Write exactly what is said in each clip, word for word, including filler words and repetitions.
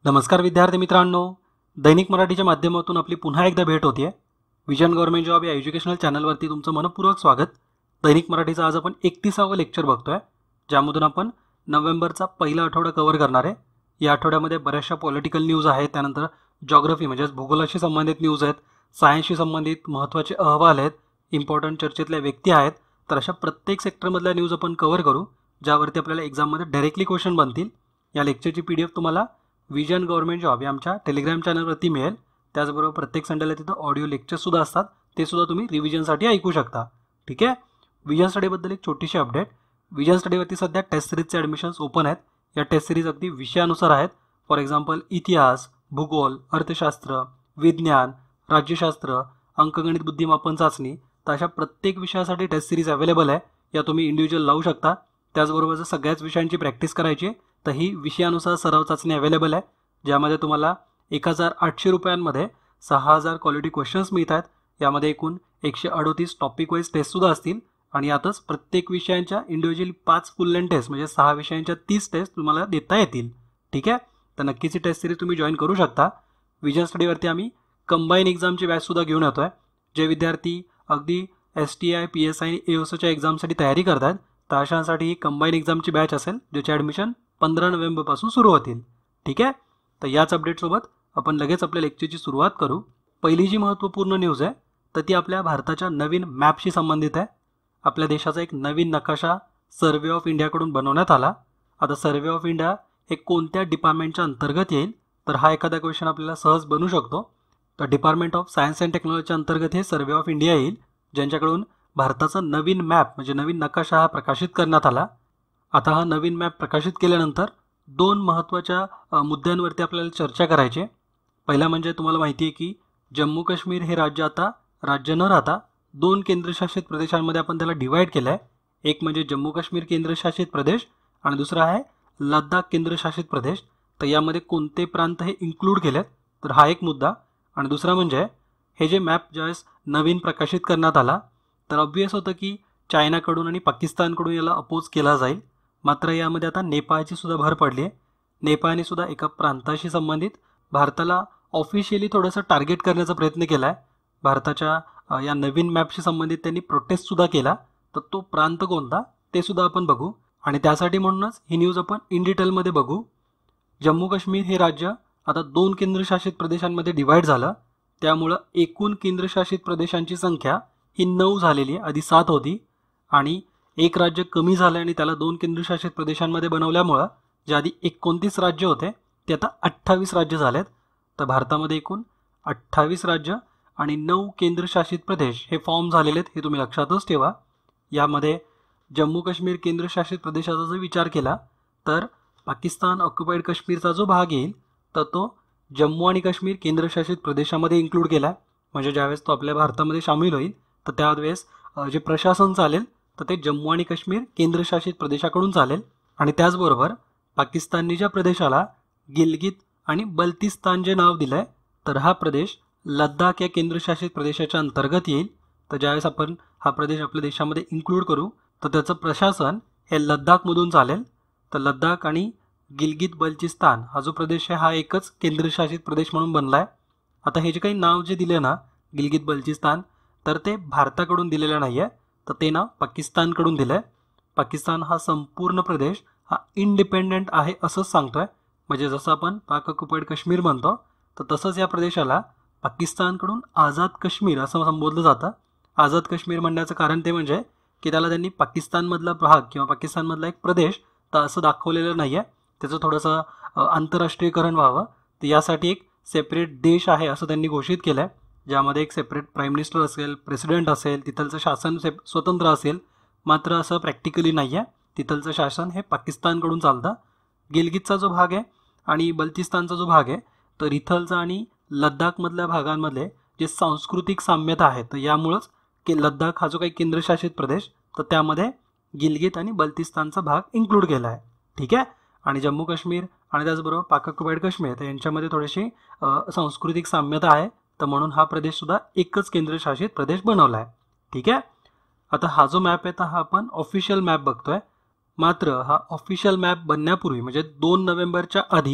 नमस्कार विद्यार्थी मित्रांनो, दैनिक मराठीच्या माध्यमातून आपली पुन्हा एकदा भेट होते. विजन गव्हर्नमेंट जॉब या एज्युकेशनल चॅनलवरती तुमचं मनपूर्वक स्वागत. दैनिक मराठीचं आज आपण एकतीसावं लेक्चर बघतोय, ज्यामधून आपण नोव्हेंबरचा पहिला आठवडा कव्हर करणार आहे. या आठवड्यामध्ये बऱ्याचशा पॉलिटिकल न्यूज आहेत, त्यानंतर जॉग्राफी म्हणजे भूगोलाशी संबंधित न्यूज आहेत, सायन्सशी संबंधित महत्त्वाचे अहवाल आहेत, इम्पॉर्टंट चर्चेतल्या व्यक्ती आहेत. तर अशा प्रत्येक सेक्टरमधल्या न्यूज आपण कव्हर करू, ज्यावरती आपल्याला एक्झाममध्ये डायरेक्टली क्वेश्चन बनतील. या लेक्चरची पी डी एफ तुम्हाला विजन गव्हर्नमेंट जॉब या आमच्या टेलिग्राम चॅनलवरती मिळेल. त्याचबरोबर प्रत्येक संडेला तिथं ऑडिओ लेक्चरसुद्धा असतात, ते सुद्धा तुम्ही रिव्हिजनसाठी ऐकू शकता. ठीक आहे. विजन स्टडीबद्दल एक छोटीशी अपडेट. विजन स्टडीवरती सध्या टेस्ट सिरीजचे ॲडमिशन्स ओपन आहेत. या टेस्ट सिरीज अगदी विषयानुसार आहेत. फॉर एक्झाम्पल इतिहास, भूगोल, अर्थशास्त्र, विज्ञान, राज्यशास्त्र, अंकगणित, बुद्धिमापन चाचणी, तर अशा प्रत्येक विषयासाठी टेस्ट सिरीज अवेलेबल आहे. या तुम्ही इंडिव्हिज्युअल लावू शकता. त्याचबरोबर जर सगळ्याच विषयांची प्रॅक्टिस करायची तर ही विषयानुसार सराव चाचणी अवेलेबल आहे, ज्यामध्ये तुम्हाला एक हजार आठशे रुपयांमध्ये सहा हजार क्वालिटी क्वेश्चन्स मिळतात. यामध्ये एकूण एकशे अडोतीस टॉपिक वाईज टेस्टसुद्धा असतील आणि यातच प्रत्येक विषयांच्या इंडिव्हिज्युअली पाच फुल लेंथ टेस्ट म्हणजे सहा विषयांच्या तीस टेस्ट तुम्हाला देता येतील. ठीक आहे. तर नक्कीच ही टेस्ट सिरीज तुम्ही जॉईन करू शकता. विजन स्टडीवरती आम्ही कंबाईन एक्झामची बॅचसुद्धा घेऊन येतो आहे. जे विद्यार्थी अगदी S T I, P S I आणि ए ओस च्या एक्झामसाठी तयारी करतात, तर अशांसाठी ही कंबाईन एक्झामची बॅच असेल, ज्याचे ॲडमिशन पंधरा नोव्हेंबरपासून सुरू होतील. ठीक आहे. तर याच अपडेटसोबत आपण लगेच आपल्या लेक्चरची सुरुवात करू. पहिली जी महत्त्वपूर्ण न्यूज आहे तर ती आपल्या भारताच्या नवीन मॅपशी संबंधित आहे. आपल्या देशाचा एक नवीन नकाशा सर्वे ऑफ इंडियाकडून बनवण्यात आला. आता सर्वे ऑफ इंडिया हे कोणत्या डिपार्टमेंटच्या अंतर्गत येईल, तर हा एखादा क्वेश्चन आपल्याला सहज बनू शकतो. तर डिपार्टमेंट ऑफ सायन्स अँड टेक्नॉलॉजीच्या अंतर्गत हे सर्वे ऑफ इंडिया येईल, ज्यांच्याकडून भारताचा नवीन मॅप म्हणजे नवीन नकाशा हा प्रकाशित करण्यात आला. आता हा नवीन मॅप प्रकाशित केल्यानंतर दोन महत्त्वाच्या मुद्द्यांवरती आपल्याला चर्चा करायची आहे. पहिला म्हणजे तुम्हाला माहिती आहे की जम्मू काश्मीर हे राज्य आता राज्य न राहता दोन केंद्रशासित प्रदेशांमध्ये आपण त्याला डिवाईड केलं आहे. एक म्हणजे जम्मू काश्मीर केंद्रशासित प्रदेश आणि दुसरा आहे लडाख केंद्रशासित प्रदेश. तर यामध्ये कोणते प्रांत हे इन्क्लूड केलेत, तर हा एक मुद्दा. आणि दुसरा म्हणजे हे जे मॅप ज्यावेळेस नवीन प्रकाशित करण्यात आला तर ऑब्व्हियस होतं की चायनाकडून आणि पाकिस्तानकडून याला अपोज केला जाईल. मात्र यामध्ये आता नेपाळची सुद्धा भर पडली आहे. नेपाळने सुद्धा एका प्रांताशी संबंधित भारताला ऑफिशियली थोडंसं टार्गेट करण्याचा प्रयत्न केला आहे. भारताच्या या नवीन मॅपशी संबंधित त्यांनी प्रोटेस्टसुद्धा केला. तर तो प्रांत कोणता ते सुद्धा आपण बघू आणि त्यासाठी म्हणूनच ही न्यूज आपण इन डिटेलमध्ये बघू. जम्मू काश्मीर हे राज्य आता दोन केंद्रशासित प्रदेशांमध्ये डिवाईड झालं, त्यामुळं एकूण केंद्रशासित प्रदेशांची संख्या ही नऊ झालेली आहे. आधी सात होती आणि एक राज्य कमी झालं आणि त्याला दोन केंद्रशासित प्रदेशांमध्ये बनवल्यामुळं जे आधी एकोणतीस राज्य होते ते आता अठ्ठावीस राज्य झालेत. तर भारतामध्ये एकूण अठ्ठावीस राज्य आणि नऊ केंद्रशासित प्रदेश हे फॉर्म झालेले आहेत, हे तुम्ही लक्षातच ठेवा. यामध्ये जम्मू काश्मीर केंद्रशासित प्रदेशाचा जर विचार केला तर पाकिस्तान ऑक्युपाईड काश्मीरचा जो भाग येईल तर तो जम्मू आणि काश्मीर केंद्रशासित प्रदेशामध्ये इन्क्लूड केला आहे. म्हणजे ज्यावेळेस तो आपल्या भारतामध्ये सामील होईल तर त्यावेळेस जे प्रशासन चालेल तर ते जम्मू आणि काश्मीर केंद्रशासित प्रदेशाकडून चालेल. आणि त्याचबरोबर पाकिस्तानने ज्या प्रदेशाला गिलगित आणि बल्तिस्तान जे नाव दिलं आहे तर हा प्रदेश लडाख या केंद्रशासित प्रदेशाच्या अंतर्गत येईल. तर ज्यावेळेस आपण हा प्रदेश आपल्या देशामध्ये इन्क्लूड करू तर त्याचं प्रशासन हे लडाखमधून चालेल. तर लडाख आणि गिलगित बल्तिस्तान हा जो प्रदेश आहे हा एकच केंद्रशासित प्रदेश म्हणून बनला आहे. आता हे जे काही नाव जे दिले ना गिलगित बल्तिस्तान, तर ते भारताकडून दिलेलं नाही आहे, तर ते नाव पाकिस्तानकडून दिलं आहे. पाकिस्तान हा संपूर्ण प्रदेश हा इंडिपेंडेंट आहे असंच सांगतो आहे. म्हणजे जसं आपण पाक ऑक्युपाईड काश्मीर म्हणतो तर तसंच या प्रदेशाला पाकिस्तानकडून आझाद काश्मीर असं संबोधलं जातं. आझाद काश्मीर म्हणण्याचं कारण ते म्हणजे की त्याला त्यांनी पाकिस्तानमधला भाग किंवा पाकिस्तानमधला एक प्रदेश तर असं दाखवलेलं नाही आहे. त्याचं थोडंसं आंतरराष्ट्रीयकरण व्हावं, तर यासाठी एक सेपरेट देश आहे असं त्यांनी घोषित केलं आहे, ज्यामध्ये एक सेपरेट प्राईम मिनिस्टर असेल, प्रेसिडेंट असेल, तिथलचं शासन से स्वतंत्र असेल. मात्र असं प्रॅक्टिकली नाही आहे. तिथलचं शासन हे पाकिस्तानकडून चालतं. गिलगितचा जो भाग आहे आणि बल्तिस्तानचा जो भाग आहे तर इथलचा आणि लडाखमधल्या भागांमध्ये जे सांस्कृतिक साम्यता आहे तर यामुळंच की लडाख हा जो काही केंद्रशासित प्रदेश तर त्यामध्ये गिलगित आणि बल्तिस्तानचा भाग इन्क्लूड केला आहे. ठीक आहे. आणि जम्मू काश्मीर आणि त्याचबरोबर पाक ऑक्युपाईड काश्मीर तर यांच्यामध्ये थोडीशी सांस्कृतिक साम्यता आहे, तर म्हणून हा प्रदेशसुद्धा एकच केंद्रशासित प्रदेश बनवला आहे. ठीक आहे. आता हा जो मॅप आहे तर हा आपण ऑफिशियल मॅप बघतोय. मात्र हा ऑफिशियल मॅप बनण्यापूर्वी म्हणजे दोन नोव्हेंबरच्या आधी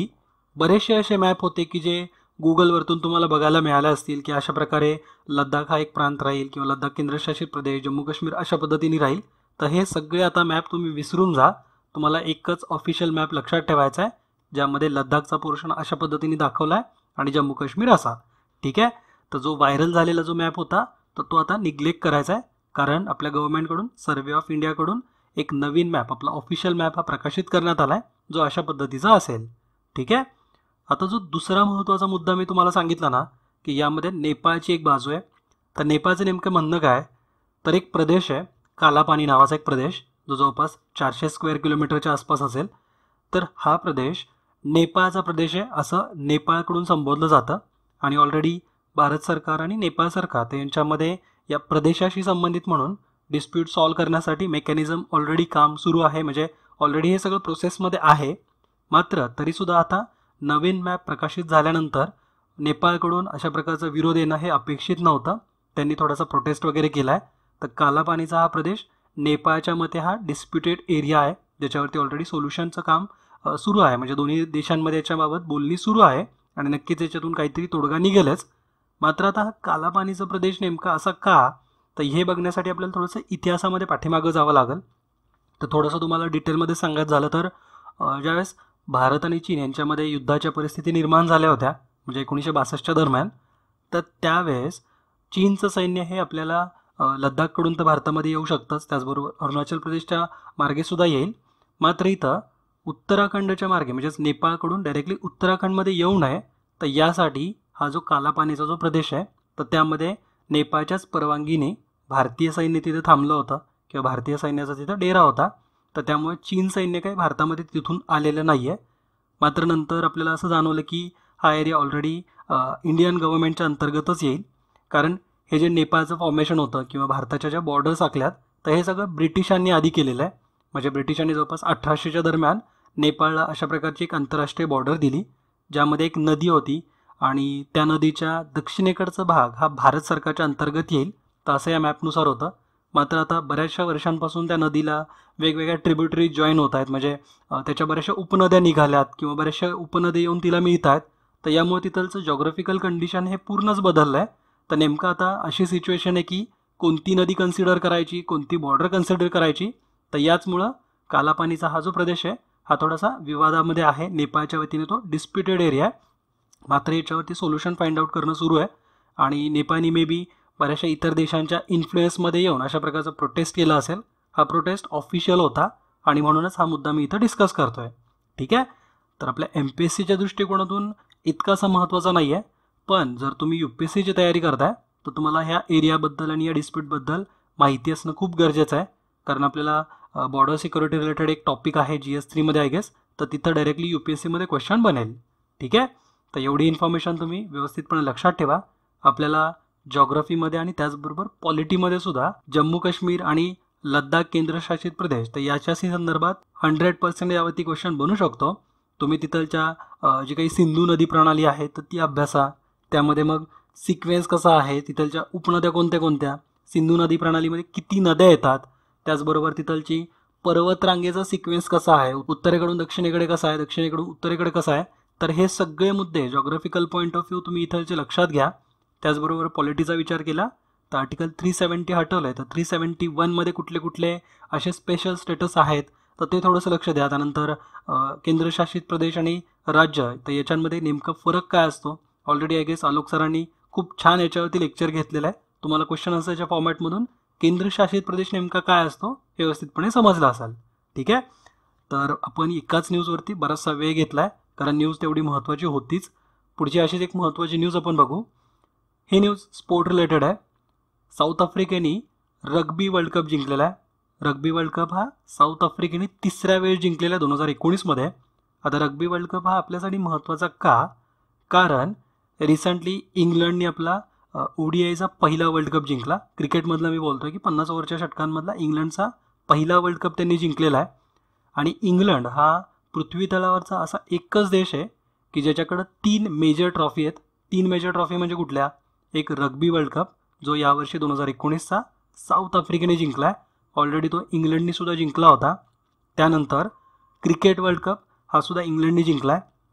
बरेचसे असे मॅप होते की जे गुगलवरतून तुम्हाला बघायला मिळाले असतील की अशा प्रकारे लडाख हा एक प्रांत राहील किंवा लडाख केंद्रशासित प्रदेश, जम्मू काश्मीर अशा पद्धतीने राहील. तर हे सगळे आता मॅप तुम्ही विसरून जा. तुम्हाला एकच ऑफिशियल मॅप लक्षात ठेवायचा आहे, ज्यामध्ये लडाखचा पोर्शन अशा पद्धतीने दाखवला आहे आणि जम्मू काश्मीर असा. ठीक आहे. तर जो व्हायरल झालेला जो मॅप होता तर तो आता निग्लेक्ट करायचा आहे, कारण आपल्या गव्हर्नमेंटकडून, सर्वे ऑफ इंडियाकडून एक नवीन मॅप, आपला ऑफिशियल मॅप हा प्रकाशित करण्यात आला आहे, जो अशा पद्धतीचा असेल. ठीक आहे. आता जो दुसरा महत्त्वाचा मुद्दा मी तुम्हाला सांगितला ना की यामध्ये नेपाळची एक बाजू आहे. तर नेपाळचं नेमकं म्हणणं काय, तर एक प्रदेश आहे कालापानी नावाचा एक प्रदेश, जो जवळपास चारशे स्क्वेअर किलोमीटरच्या आसपास असेल. तर हा प्रदेश नेपाळचा प्रदेश आहे असं नेपाळकडून संबोधलं जातं. आणि ऑलरेडी भारत सरकार आणि नेपाळ सरकार यांच्यामध्ये या प्रदेशाशी संबंधित म्हणून डिस्प्यूट सॉल्व्ह करण्यासाठी मेकॅनिझम ऑलरेडी काम सुरू आहे, म्हणजे ऑलरेडी हे सगळं प्रोसेसमध्ये आहे. मात्र तरीसुद्धा आता नवीन मॅप प्रकाशित झाल्यानंतर नेपाळकडून अशा प्रकारचा विरोध येणं हे अपेक्षित नव्हतं. त्यांनी थोडासा प्रोटेस्ट वगैरे केला आहे. तर कालापानीचा हा प्रदेश नेपाळच्या मते हा डिस्प्युटेड एरिया आहे, ज्याच्यावरती ऑलरेडी सोल्युशनचं काम सुरू आहे, म्हणजे दोन्ही देशांमध्ये याच्याबाबत बोलणी सुरू आहे आणि नक्कीच याच्यातून काहीतरी तोडगा निघेलच. मात्र आता हा कालापानीचा प्रदेश नेमका असा का, तर हे बघण्यासाठी आपल्याला थोडंसं इतिहासामध्ये पाठीमागं जावं लागेल. तर थोडंसं तुम्हाला डिटेलमध्ये सांगायचं झालं तर ज्यावेळेस भारत आणि चीन यांच्यामध्ये युद्धाच्या परिस्थिती निर्माण झाल्या होत्या, म्हणजे एकोणीसशे बासष्टच्या दरम्यान, तर त्यावेळेस चीनचं सैन्य हे आपल्याला लडाखकडून तर भारतामध्ये येऊ शकतंच, त्याचबरोबर अरुणाचल प्रदेशच्या मार्गेसुद्धा येईल. मात्र इथं उत्तराखंडच्या मार्गे म्हणजेच नेपाळकडून डायरेक्टली उत्तराखंडमध्ये येऊ नये, तर यासाठी हा जो कालापानीचा जो प्रदेश आहे तर त्यामध्ये नेपाळच्याच परवानगीने भारतीय सैन्य तिथे थांबलं होतं किंवा भारतीय सैन्याचा तिथं डेरा होता. तर त्यामुळे चीन सैन्य काही भारतामध्ये तिथून आलेलं नाही आहे. मात्र नंतर आपल्याला असं जाणवलं की हा एरिया ऑलरेडी इंडियन गव्हर्नमेंटच्या अंतर्गतच येईल, कारण हे जे नेपाळचं फॉर्मेशन होतं किंवा भारताच्या ज्या बॉर्डर्स आखल्यात तर हे सगळं ब्रिटिशांनी आधी केलेलं आहे. म्हणजे ब्रिटिशांनी जवळपास अठराशेच्या दरम्यान नेपाळला अशा प्रकारची एक आंतरराष्ट्रीय बॉर्डर दिली, ज्यामध्ये एक नदी होती आणि त्या नदीच्या दक्षिणेकडचा भाग हा भारत सरकारच्या अंतर्गत येईल, तर असं या मॅपनुसार होतं. मात्र आता बऱ्याचशा वर्षांपासून त्या नदीला वेगवेगळ्या ट्रिब्युटरी जॉईन होत आहेत, म्हणजे त्याच्या बऱ्याचशा उपनद्या निघाल्यात किंवा बऱ्याचशा उपनद्या येऊन तिला मिळत आहेत. तर यामुळे तिथलचं जॉग्राफिकल कंडिशन हे पूर्णच बदललं आहे. तर नेमकं आता अशी सिच्युएशन आहे की कोणती नदी कन्सिडर करायची, कोणती बॉर्डर कन्सिडर करायची. तर याचमुळं कालापानीचा हा जो प्रदेश आहे हा थोडासा विवादामध्ये आहे. नेपाळच्या वतीने तो डिस्प्युटेड एरिया आहे. मात्र याच्यावरती सोल्युशन फाइंड आउट करणं सुरू आहे आणि नेपाळनी मे बी बऱ्याचशा इतर देशांच्या इन्फ्लुएन्समध्ये येऊन अशा प्रकारचा प्रोटेस्ट केला असेल. हा प्रोटेस्ट ऑफिशियल होता आणि म्हणूनच हा मुद्दा मी इथं डिस्कस करतोय. ठीक आहे. तर आपल्या एम पी एस सीच्या दृष्टिकोनातून इतकासा महत्त्वाचा नाही आहे, पण जर तुम्ही यू पी एस सीची तयारी करताय तर तुम्हाला ह्या एरियाबद्दल आणि या डिस्प्यूटबद्दल माहिती असणं खूप गरजेचं आहे. कारण आपल्याला बॉर्डर सिक्युरिटी रिलेटेड एक टॉपिक आहे जी एस थ्रीमध्ये आय गेस, तर तिथं डायरेक्टली यू पी एस सीमध्ये क्वेश्चन बनेल. ठीक आहे. तर एवढी इन्फॉर्मेशन तुम्ही व्यवस्थितपणे लक्षात ठेवा. आपल्याला जॉग्रफीमध्ये आणि त्याचबरोबर पॉलिटीमध्ये सुद्धा जम्मू काश्मीर आणि लडाख केंद्रशासित प्रदेश तर याच्याशी संदर्भात हंड्रेड पर्सेंट यावरती क्वेश्चन बनू शकतो. तुम्ही तिथलच्या जी काही सिंधू नदी प्रणाली आहे तर ती अभ्यासा. त्यामध्ये मग सिक्वेन्स कसा आहे, तिथलच्या उपनद्या कोणत्या कोणत्या, सिंधू नदी प्रणालीमध्ये किती नद्या येतात, त्याचबरोबर तिथलची पर्वतरांगेचा सिक्वेन्स कसा आहे, उत्तरेकडून दक्षिणेकडे कसा आहे, दक्षिणेकडून उत्तरेकडे कसा आहे. तर हे सगळे मुद्दे जॉग्राफिकल पॉईंट ऑफ व्ह्यू तुम्ही इथलचे लक्षात घ्या. त्याचबरोबर पॉलिटीचा विचार केला तर आर्टिकल थ्री सेवन्टी हटवलं आहे, तर थ्री सेवन्टी वनमध्ये कुठले कुठले असे स्पेशल स्टेटस आहेत तर ते थोडंसं लक्ष द्या. त्यानंतर केंद्रशासित प्रदेश आणि राज्य तर याच्यामध्ये नेमका फरक काय असतो. ऑलरेडी आय गेस आलोक सरांनी खूप छान याच्यावरती लेक्चर घेतलेलं आहे. तुम्हाला क्वेश्चन आन्सरच्या फॉर्मॅटमधून केंद्रशासित प्रदेश नेमका काय असतो हे व्यवस्थितपणे समजलं असेल. ठीक आहे. तर आपण एकाच न्यूजवरती बराचसा वेळ घेतला आहे, कारण न्यूज तेवढी महत्त्वाची होतीच. पुढची अशीच एक महत्त्वाची न्यूज आपण बघू. ही न्यूज स्पोर्ट रिलेटेड आहे. साऊथ आफ्रिकेने रग्बी वर्ल्ड कप जिंकलेला आहे. रग्बी वर्ल्ड कप हा साऊथ आफ्रिकेने तिसऱ्या वेळेस जिंकलेला आहे दोन हजार एकोणीसमध्ये. आता रग्बी वर्ल्ड कप हा आपल्यासाठी महत्त्वाचा का, कारण रिसेंटली इंग्लंडने आपला ओडीआयचा पहिला वर्ल्ड कप जिंकला. क्रिकेटमधला मी बोलतो आहे की पन्नास ओव्हरच्या षटकांमधला इंग्लंडचा पहिला वर्ल्ड कप त्यांनी जिंकलेला आहे. आणि इंग्लंड हा पृथ्वी तलावरचा असा एकच देश आहे की ज्याच्याकडं तीन मेजर ट्रॉफी आहेत. तीन मेजर ट्रॉफी म्हणजे कुठल्या, एक रग्बी वर्ल्ड कप जो यावर्षी दोन हजार एकोणीसचा साऊथ आफ्रिकेने जिंकला आहे, ऑलरेडी तो इंग्लंडने सुद्धा जिंकला होता. त्यानंतर क्रिकेट वर्ल्ड कप हा सुद्धा इंग्लंडने जिंकला आहे.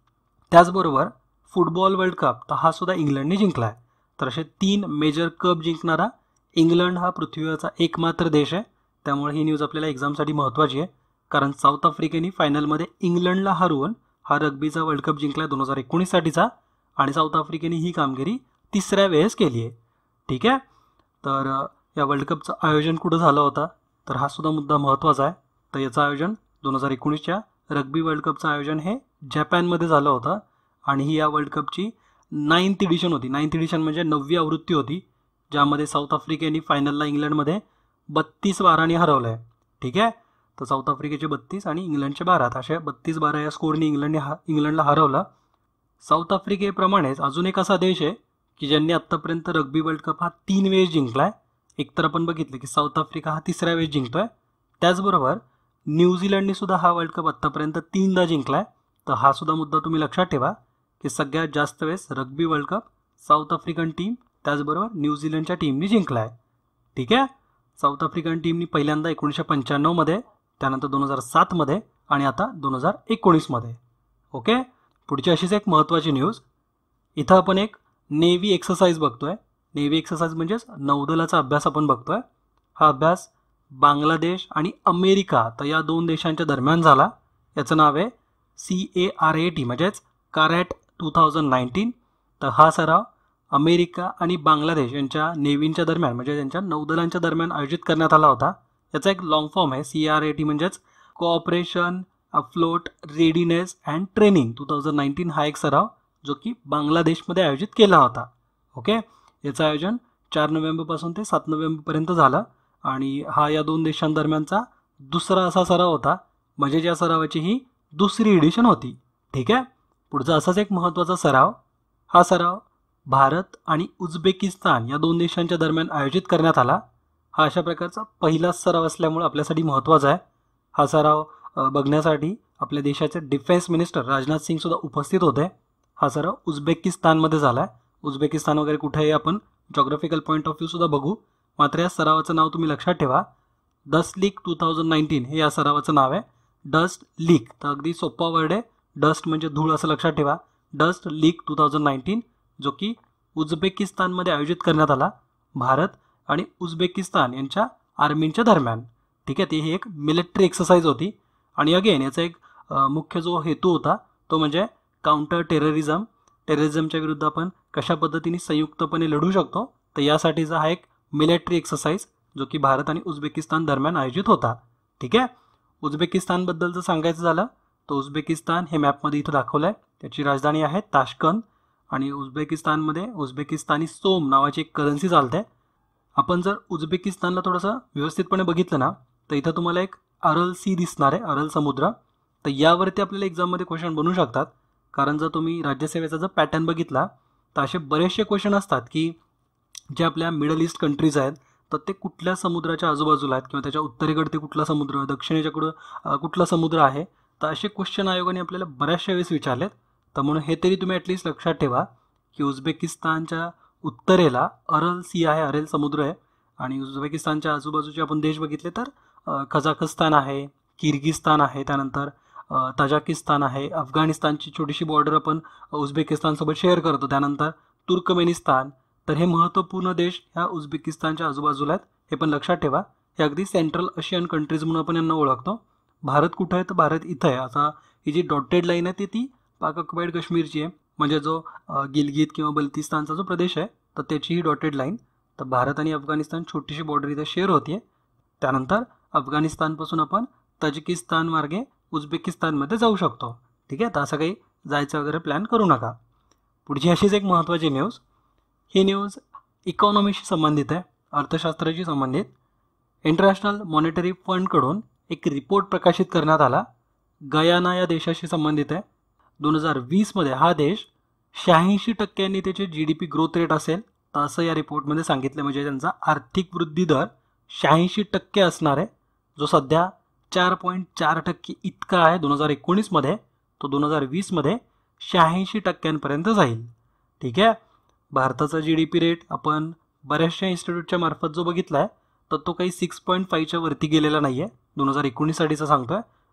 त्याचबरोबर फुटबॉल वर्ल्ड कप तर हा सुद्धा इंग्लंडने जिंकला आहे. तर असे तीन मेजर कप जिंकणारा इंग्लंड हा पृथ्वीवरचा एकमात्र देश आहे. त्यामुळे ही न्यूज आपल्याला एक्झामसाठी महत्त्वाची आहे, कारण साऊथ आफ्रिकेने फायनलमध्ये इंग्लंडला हरवून हा रग्बीचा वर्ल्ड कप जिंकला आहे दोन हजार एकोणीससाठीचा, आणि साऊथ आफ्रिकेने ही कामगिरी तिसऱ्या वेळेस केली आहे. ठीक आहे. तर या वर्ल्ड कपचं आयोजन कुठं झालं होतं, तर हा सुद्धा मुद्दा महत्त्वाचा आहे. तर याचं आयोजन दोन हजार एकोणीसच्या रग्बी वर्ल्ड कपचं आयोजन हे जपानमध्ये झालं होतं, आणि ही या वर्ल्ड कपची नाईन्थ एडिशन होती. नाईन्थ एडिशन म्हणजे नववी आवृत्ती होती, ज्यामध्ये साऊथ आफ्रिकेने फायनलला इंग्लंडमध्ये बत्तीस बाराने हरवलं आहे. ठीक आहे. तर साऊथ आफ्रिकेचे बत्तीस आणि इंग्लंडचे बारा, अशा बत्तीस बारा या स्कोरने इंग्लंडने हा इंग्लंडला हरवलं. साऊथ आफ्रिकेप्रमाणेच अजून एक असा देश आहे की ज्यांनी आत्तापर्यंत रग्बी वर्ल्ड कप हा तीन वेळेस जिंकला आहे. एकतर आपण बघितलं की साऊथ आफ्रिका हा तिसऱ्या वेळेस जिंकतोय. त्याचबरोबर न्यूझीलंडने सुद्धा हा वर्ल्ड कप आत्तापर्यंत तीनदा जिंकला आहे. तर हा सुद्धा मुद्दा तुम्ही लक्षात ठेवा की सगळ्यात जास्त वेळेस rugby world cup south African team त्याचबरोबर न्यूझीलंडच्या टीमने जिंकला आहे. ठीक आहे. साऊथ आफ्रिकन टीमनी पहिल्यांदा एकोणीसशे पंच्याण्णवमध्ये, त्यानंतर दोन हजार सातमध्ये आणि आता दोन हजार एकोणीसमध्ये. ओके. पुढची अशीच एक महत्त्वाची न्यूज. इथं आपण एक नेव्ही एक्सरसाइज बघतोय. नेव्ही एक्सरसाइज म्हणजेच नौदलाचा अभ्यास आपण बघतोय. हा अभ्यास बांगलादेश आणि अमेरिका तर या दोन देशांच्या दरम्यान झाला. याचं नाव आहे C A R A T म्हणजेच कार्ॲट टू थाउजंड नाईन्टीन. तर हा सराव अमेरिका आणि बांगलादेश यांच्या नेव्हींच्या दरम्यान म्हणजे त्यांच्या नौदलांच्या दरम्यान आयोजित करण्यात आला होता. याचा एक लॉंग फॉर्म आहे सी आर ए टी म्हणजेच cooperation afloat readiness and training two thousand nineteen. हा एक सराव जो की बांगलादेशमध्ये आयोजित केला होता. ओके. याचं आयोजन चार नोव्हेंबरपासून ते सात नोव्हेंबरपर्यंत झालं, आणि हा या दोन देशांदरम्यानचा दुसरा असा सराव होता, म्हणजे ज्या सरावाची ही दुसरी एडिशन होती. ठीक आहे. पुढचा असाच एक महत्त्वाचा सराव. हा सराव भारत आणि उझबेकिस्तान या दोन देशांच्या दरम्यान आयोजित करण्यात आला. हा अशा प्रकारचा पहिलाच सराव असल्यामुळे आपल्यासाठी महत्त्वाचा आहे. हा सराव बघण्यासाठी आपल्या देशाचे डिफेन्स मिनिस्टर राजनाथ सिंग सुद्धा उपस्थित होते. हा सराव उझबेकिस्तानमध्ये झाला आहे. उझबेकिस्तान वगैरे कुठे आहे आपण जॉग्राफिकल पॉईंट ऑफ व्ह्यू सुद्धा बघू. मात्र या सरावाचं नाव तुम्ही लक्षात ठेवा. Dustlik two thousand nineteen हे या सरावाचं नाव आहे. डस्ट लीक तर अगदी सोपा वर्ड आहे. डस्ट म्हणजे धूळ असं लक्षात ठेवा. Dustlik two thousand nineteen जो की उझबेकिस्तानमध्ये आयोजित करण्यात आला भारत आणि उझबेकिस्तान यांच्या आर्मींच्या दरम्यान. ठीक आहे. ती ही एक मिलिटरी एक्सरसाइज होती, आणि अगेन याचा एक मुख्य जो हेतू होता तो म्हणजे काउंटर टेररिझम. टेररिझमच्या विरुद्ध आपण कशा पद्धतीने संयुक्तपणे लढू शकतो, तर यासाठीचा हा एक मिलिटरी एक्सरसाइज जो की भारत आणि उझबेकिस्तान दरम्यान आयोजित होता. ठीक आहे. उझबेकिस्तानबद्दल जर सांगायचं झालं तर उझबेकिस्तान हे मॅपमध्ये इथं दाखवलं आहे. त्याची राजधानी आहे ताशकंद, आणि उझबेकिस्तानमध्ये उझबेकिस्तानी सोम नावाची एक करन्सी चालते. आपण जर उझबेकिस्तानला थोडंसं व्यवस्थितपणे बघितलं ना तर इथं तुम्हाला एक अरल सी दिसणार आहे, अरल समुद्र. तर यावरती आपल्याला एक्झाममध्ये क्वेश्चन बनू शकतात, कारण जर तुम्ही राज्यसेवेचा जर पॅटर्न बघितला तर असे बरेचसे क्वेश्चन असतात की जे आपल्या मिडल ईस्ट कंट्रीज आहेत तर ते कुठल्या समुद्राच्या आजूबाजूला आहेत, किंवा त्याच्या उत्तरेकडे ते कुठला समुद्र, दक्षिणेच्याकडं कुठला समुद्र आहे. तर असे क्वेश्चन आयोगाने आपल्याला बऱ्याचशा वेळेस विचारलेत. तर म्हणून हे तरी तुम्ही ॲटलिस्ट लक्षात ठेवा की उझबेकिस्तानच्या उत्तरेला अरल सी आहे, अरेल समुद्र आहे. आणि उझबेकिस्तानच्या आजूबाजूचे आपण देश बघितले तर कझाकस्तान आहे, किर्गिस्तान आहे, त्यानंतर तजाकिस्तान आहे, अफगाणिस्तानची छोटीशी बॉर्डर आपण उझबेकिस्तानसोबत शेअर करतो, त्यानंतर तुर्कमेनिस्तान. तर हे महत्त्वपूर्ण देश ह्या उझबेकिस्तानच्या आजूबाजूला आहेत, हे पण लक्षात ठेवा. हे अगदी सेंट्रल आशियन कंट्रीज म्हणून आपण यांना ओळखतो. भारत कुठं आहे तर भारत इथं आहे. आता ही जी डॉटेड लाईन आहे ती ती पाक ऑक्युपाईड काश्मीरची आहे, म्हणजे जो गिलगित किंवा बल्तिस्तानचा जो प्रदेश आहे तर त्याची ही डॉटेड लाईन. तर भारत आणि अफगाणिस्तान छोटीशी बॉर्डर इथं शेअर होते. त्यानंतर अफगाणिस्तानपासून आपण तजिकिस्तान मार्गे उझबेकिस्तानमध्ये जाऊ शकतो. ठीक आहे. तर असं काही जायचं वगैरे प्लॅन करू नका. पुढची अशीच एक महत्त्वाची न्यूज. ही न्यूज इकॉनॉमीशी संबंधित आहे, अर्थशास्त्राशी संबंधित. इंटरनॅशनल मॉनिटरी फंडकडून एक रिपोर्ट प्रकाशित करण्यात आला. गयाना या देशाशी संबंधित आहे. दोन हजार वीसमध्ये हा देश शहाऐंशी टक्क्यांनी त्याचे G D P growth rate असेल तर असं या रिपोर्टमध्ये सांगितलं. म्हणजे त्यांचा आर्थिक वृद्धी दर शहाऐंशी टक्के असणार आहे, जो सध्या चार पॉईंट चार टक्के इतका आहे दोन हजार एकोणीसमध्ये. तो दोन हजार वीसमध्ये शहाऐंशी टक्क्यांपर्यंत जाईल. ठीक आहे. भारताचा जी डी पी रेट आपण बऱ्याचशा इन्स्टिट्यूटच्या मार्फत जो बघितला आहे तर तो काही सिक्स पॉईंट फाईव्हच्या वरती गेलेला नाही आहे, दोन हजार एकोणीससाठीचा सांगतो आहे.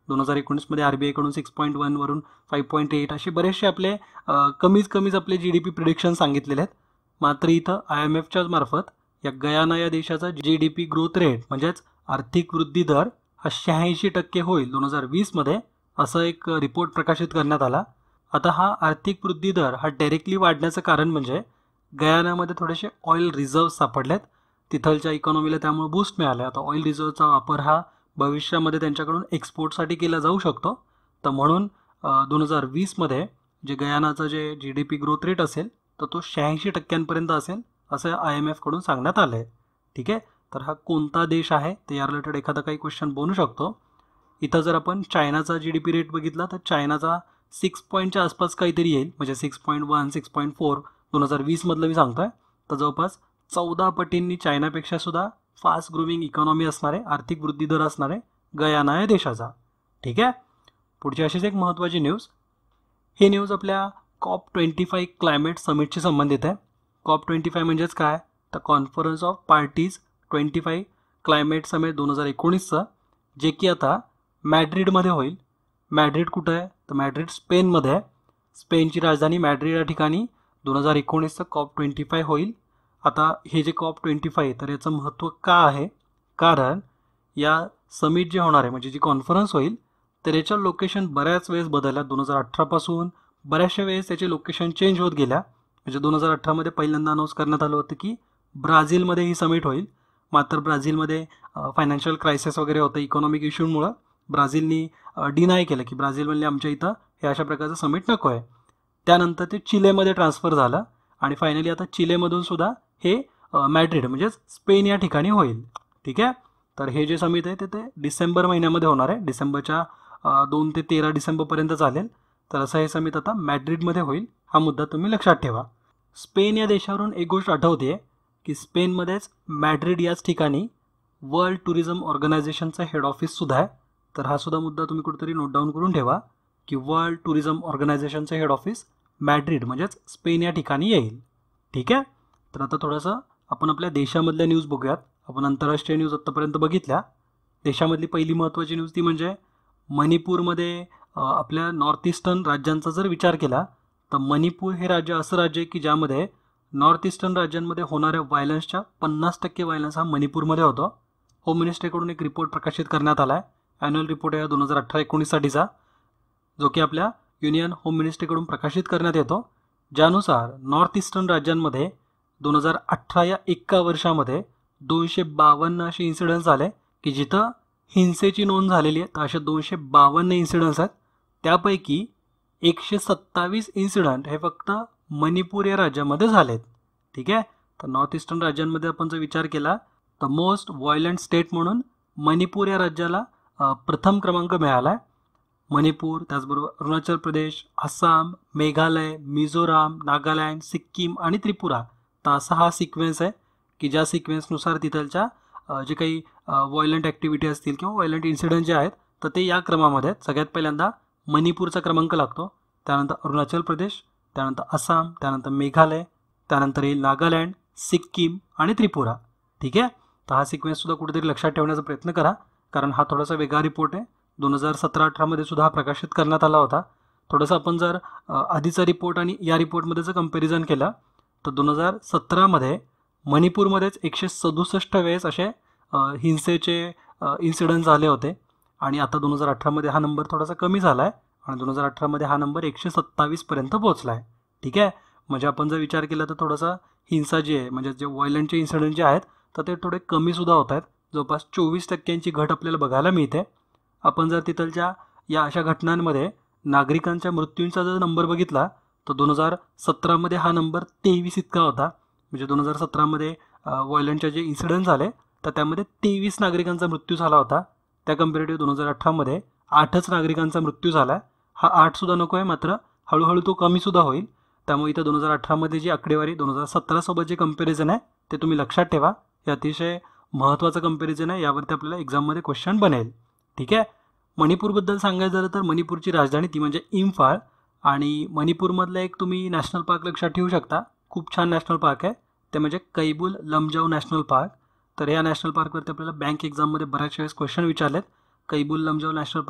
दोन हजार एकोणीसमध्ये आर बी आयकडून सिक्स पॉईंट वनवरून फाईव्ह पॉईंट एट असे बरेचसे आपले अ, कमीच कमीच आपले जी डी पी प्रिडिक्शन सांगितलेले आहेत. मात्र इथं आय एम एफच्याच मार्फत या गयाना या देशाचा G D P growth rate म्हणजेच आर्थिक वृद्धी दर हा शहाऐंशी टक्के होईल दोन हजार वीसमध्ये, असं एक रिपोर्ट प्रकाशित करण्यात आला. आता हा आर्थिक वृद्धी दर हा डायरेक्टली वाढण्याचं कारण म्हणजे गयानामध्ये थोडेसे ऑइल रिझर्व्ह सापडलेत, तिथलच्या इकॉनॉमीला त्यामुळे बूस्ट मिळालं. आता ऑइल रिझर्वचा वापर हा भविष्यामध्ये त्यांच्याकडून एक्सपोर्टसाठी केला जाऊ शकतो. तर म्हणून दोन हजार वीसमध्ये जे गयानाचं जे G D P growth rate असेल तर तो शहाऐंशी टक्क्यांपर्यंत असेल असं आय एम एफकडून सांगण्यात आलं आहे. ठीक आहे, तर हा कोणता देश आहे ते या रिलेटेड एखादा काही क्वेश्चन बनू शकतो. इथं जर आपण चायनाचा जी डी पी रेट बघितला तर चायनाचा सिक्स पॉईंटच्या आसपास काहीतरी येईल, म्हणजे six point one six point four दोन हजार वीसमधलं मी सांगतोय. तर जवळपास चौदा पटींनी चायनापेक्षा सुद्धा फास्ट ग्रोविंग इकॉनॉमी असणारे, आर्थिक वृद्धी दर असणारे गयाना या देशाचा. ठीक आहे, पुढची अशीच एक महत्त्वाची न्यूज. ही न्यूज आपल्या कॉप ट्वेंटी फाईव्ह क्लायमेट समिटशी संबंधित आहे. कॉप ट्वेंटी फाईव्ह म्हणजेच काय, तर conference of parties twenty five climate summit दोन हजार एकोणीसचं, जे की आता मॅड्रिडमध्ये होईल. मॅड्रिड कुठं आहे, तर मॅड्रिड स्पेनमध्ये आहे. स्पेनची राजधानी मॅड्रिड या ठिकाणी दोन हजार एकोणीसचं कॉप ट्वेंटी फाईव्ह होईल. आता हे जे कॉप ट्वेंटी फाईव्ह तर याचं महत्त्व का आहे, कारण या समिट जे होणार आहे म्हणजे जी कॉन्फरन्स होईल तर याच्या लोकेशन बऱ्याच वेळेस बदलल्या. दोन हजार अठरापासून बऱ्याचशा वेळेस त्याचे लोकेशन चेंज होत गेल्या. म्हणजे दोन हजार अठरामध्ये पहिल्यांदा अनाऊन्स करण्यात आलं होतं की ब्राझीलमध्ये ही समिट होईल. मात्र ब्राझीलमध्ये फायनान्शियल क्रायसिस वगैरे होतं, इकॉनॉमिक इश्यूमुळं ब्राझीलनी डिनाय केलं की ब्राझील म्हणले आमच्या इथं हे अशा प्रकारचं समिट नको आहे. त्यानंतर ते चिलेमध्ये ट्रान्सफर झालं आणि फायनली आता चिलेमधून सुद्धा हे मॅड्रिड म्हणजेच स्पेन या ठिकाणी होईल. ठीक आहे, तर हे जे समिट आहे ते ते डिसेंबर महिन्यामध्ये होणार आहे. डिसेंबरच्या दोन ते तेरा डिसेंबरपर्यंत चालेल. तर असं हे समिट आता मॅड्रिडमध्ये होईल. हा मुद्दा तुम्ही लक्षात ठेवा. स्पेन या देशावरून एक गोष्ट आठवते की स्पेनमध्येच मॅड्रिड याच ठिकाणी वर्ल्ड टुरिझम ऑर्गनायझेशनचं हेड ऑफिससुद्धा आहे. तर हा सुद्धा मुद्दा तुम्ही कुठेतरी नोट डाऊन करून ठेवा की वर्ल्ड टुरिझम ऑर्गनायझेशनचं हेड ऑफिस मॅड्रिड म्हणजेच स्पेन या ठिकाणी येईल. ठीक आहे, तर आता थोडंसं आपण आपल्या देशामधल्या न्यूज बघूयात. आपण आंतरराष्ट्रीय न्यूज आत्तापर्यंत बघितल्या. देशामधली पहिली महत्त्वाची न्यूज ती म्हणजे मणिपूरमध्ये आपल्या नॉर्थ ईस्टर्न राज्यांचा जर विचार केला तर मणिपूर हे राज्य असं राज्य आहे की ज्यामध्ये नॉर्थ ईस्टर्न राज्यांमध्ये होणाऱ्या व्हायलन्सच्या पन्नास टक्के व्हायलन्स हा मणिपूरमध्ये होतो. होम मिनिस्ट्रीकडून एक रिपोर्ट प्रकाशित करण्यात आला आहे. ॲन्युअल रिपोर्ट आहे दोन हजार अठरा एकोणीससाठीचा, जो की आपल्या युनियन होम मिनिस्ट्रीकडून प्रकाशित करण्यात येतो. ज्यानुसार नॉर्थ ईस्टर्न राज्यांमध्ये दोन हजार अठरा या एका वर्षामध्ये दोनशे बावन्न असे इन्सिडन्स झाले की जिथं हिंसेची नोंद झालेली आहे. तर अशा दोनशे बावन्न इन्सिडन्स आहेत. त्यापैकी एकशे सत्तावीस इन्सिडंट हे फक्त मणिपूर या राज्यामध्ये झालेत. ठीक आहे, तर नॉर्थ ईस्टर्न राज्यांमध्ये आपण जर विचार केला तर मोस्ट व्हायलंट स्टेट म्हणून मणिपूर या राज्याला प्रथम क्रमांक मिळाला आहे. मणिपूर, त्याचबरोबर अरुणाचल प्रदेश, आसाम, मेघालय, मिझोराम, नागालँड, सिक्कीम आणि त्रिपुरा. तर असा हा सिक्वेन्स आहे की ज्या सिक्वेन्सनुसार तिथलच्या जे काही व्हायलंट ॲक्टिव्हिटी असतील किंवा व्हायलंट इन्सिडंट जे आहेत तर ते या क्रमामध्ये आहेत. सगळ्यात पहिल्यांदा मणिपूरचा क्रमांक लागतो, त्यानंतर अरुणाचल प्रदेश, त्यानंतर आसाम, त्यानंतर मेघालय, त्यानंतर येईल नागालँड, सिक्कीम आणि त्रिपुरा. ठीक आहे, तर हा सिक्वेन्ससुद्धा कुठेतरी लक्षात ठेवण्याचा प्रयत्न करा, कारण हा थोडासा वेगळा रिपोर्ट आहे. दोन हजार सतरा अठरामध्ये सुद्धा हा प्रकाशित करण्यात आला होता. थोडंसं आपण जर आधीचा रिपोर्ट आणि या रिपोर्टमध्ये जर कंपॅरिझन केलं तर दोन हजार सतरामध्ये मणिपूरमध्येच एकशे सदुसष्ट वेळेस असे हिंसेचे इन्सिडंट झाले होते आणि आता दोन हजार अठरामध्ये हा नंबर थोडासा कमी झाला आहे आणि दोन हजार अठरामध्ये हा नंबर एकशे सत्तावीसपर्यंत पोहोचला आहे. ठीक आहे, म्हणजे आपण जर विचार केला तर थोडासा हिंसा जी आहे म्हणजे जे व्हायलंटचे इन्सिडंट जे आहेत तर ते थोडे कमीसुद्धा होत आहेत. जवळपास चोवीस टक्क्यांची घट आपल्याला बघायला मिळते. आपण जर तिथलच्या या अशा घटनांमध्ये नागरिकांच्या मृत्यूंचा जर नंबर बघितला तर दोन हजार सतरामध्ये हा नंबर तेवीस इतका होता. म्हणजे दोन हजार सतरामध्ये व्हायलंटचे जे इन्सिडंट झाले तर त्यामध्ये तेवीस नागरिकांचा मृत्यू झाला होता. त्या कम्पेरेटिव्ह दोन हजार अठरामध्ये आठच नागरिकांचा मृत्यू झाला आहे. हा आठसुद्धा नको आहे, मात्र हळूहळू तो कमीसुद्धा होईल. त्यामुळे इथं दोन हजार अठरामध्ये जी आकडेवारी दोन हजार सतरासोबत जे कंपॅरिझन आहे ते तुम्ही लक्षात ठेवा. हे अतिशय महत्त्वाचं कंपॅरिझन आहे, यावरती आपल्याला एक्झाममध्ये क्वेश्चन बनेल. ठीक आहे, मणिपूरबद्दल सांगायचं झालं तर मणिपूरची राजधानी ती म्हणजे इम्फाळ आणि मणिपूरमधलं एक तुम्ही नॅशनल पार्क लक्षात ठेवू शकता. खूप छान नॅशनल पार्क आहे ते म्हणजे कैबुल लमजाऊ नॅशनल पार्क. तर या नॅशनल पार्कवरती आपल्याला बँक एक्झाममध्ये बऱ्याच वेळेस क्वेश्चन विचारलेत. कैबुल लमजाऊ नॅशनल पार्क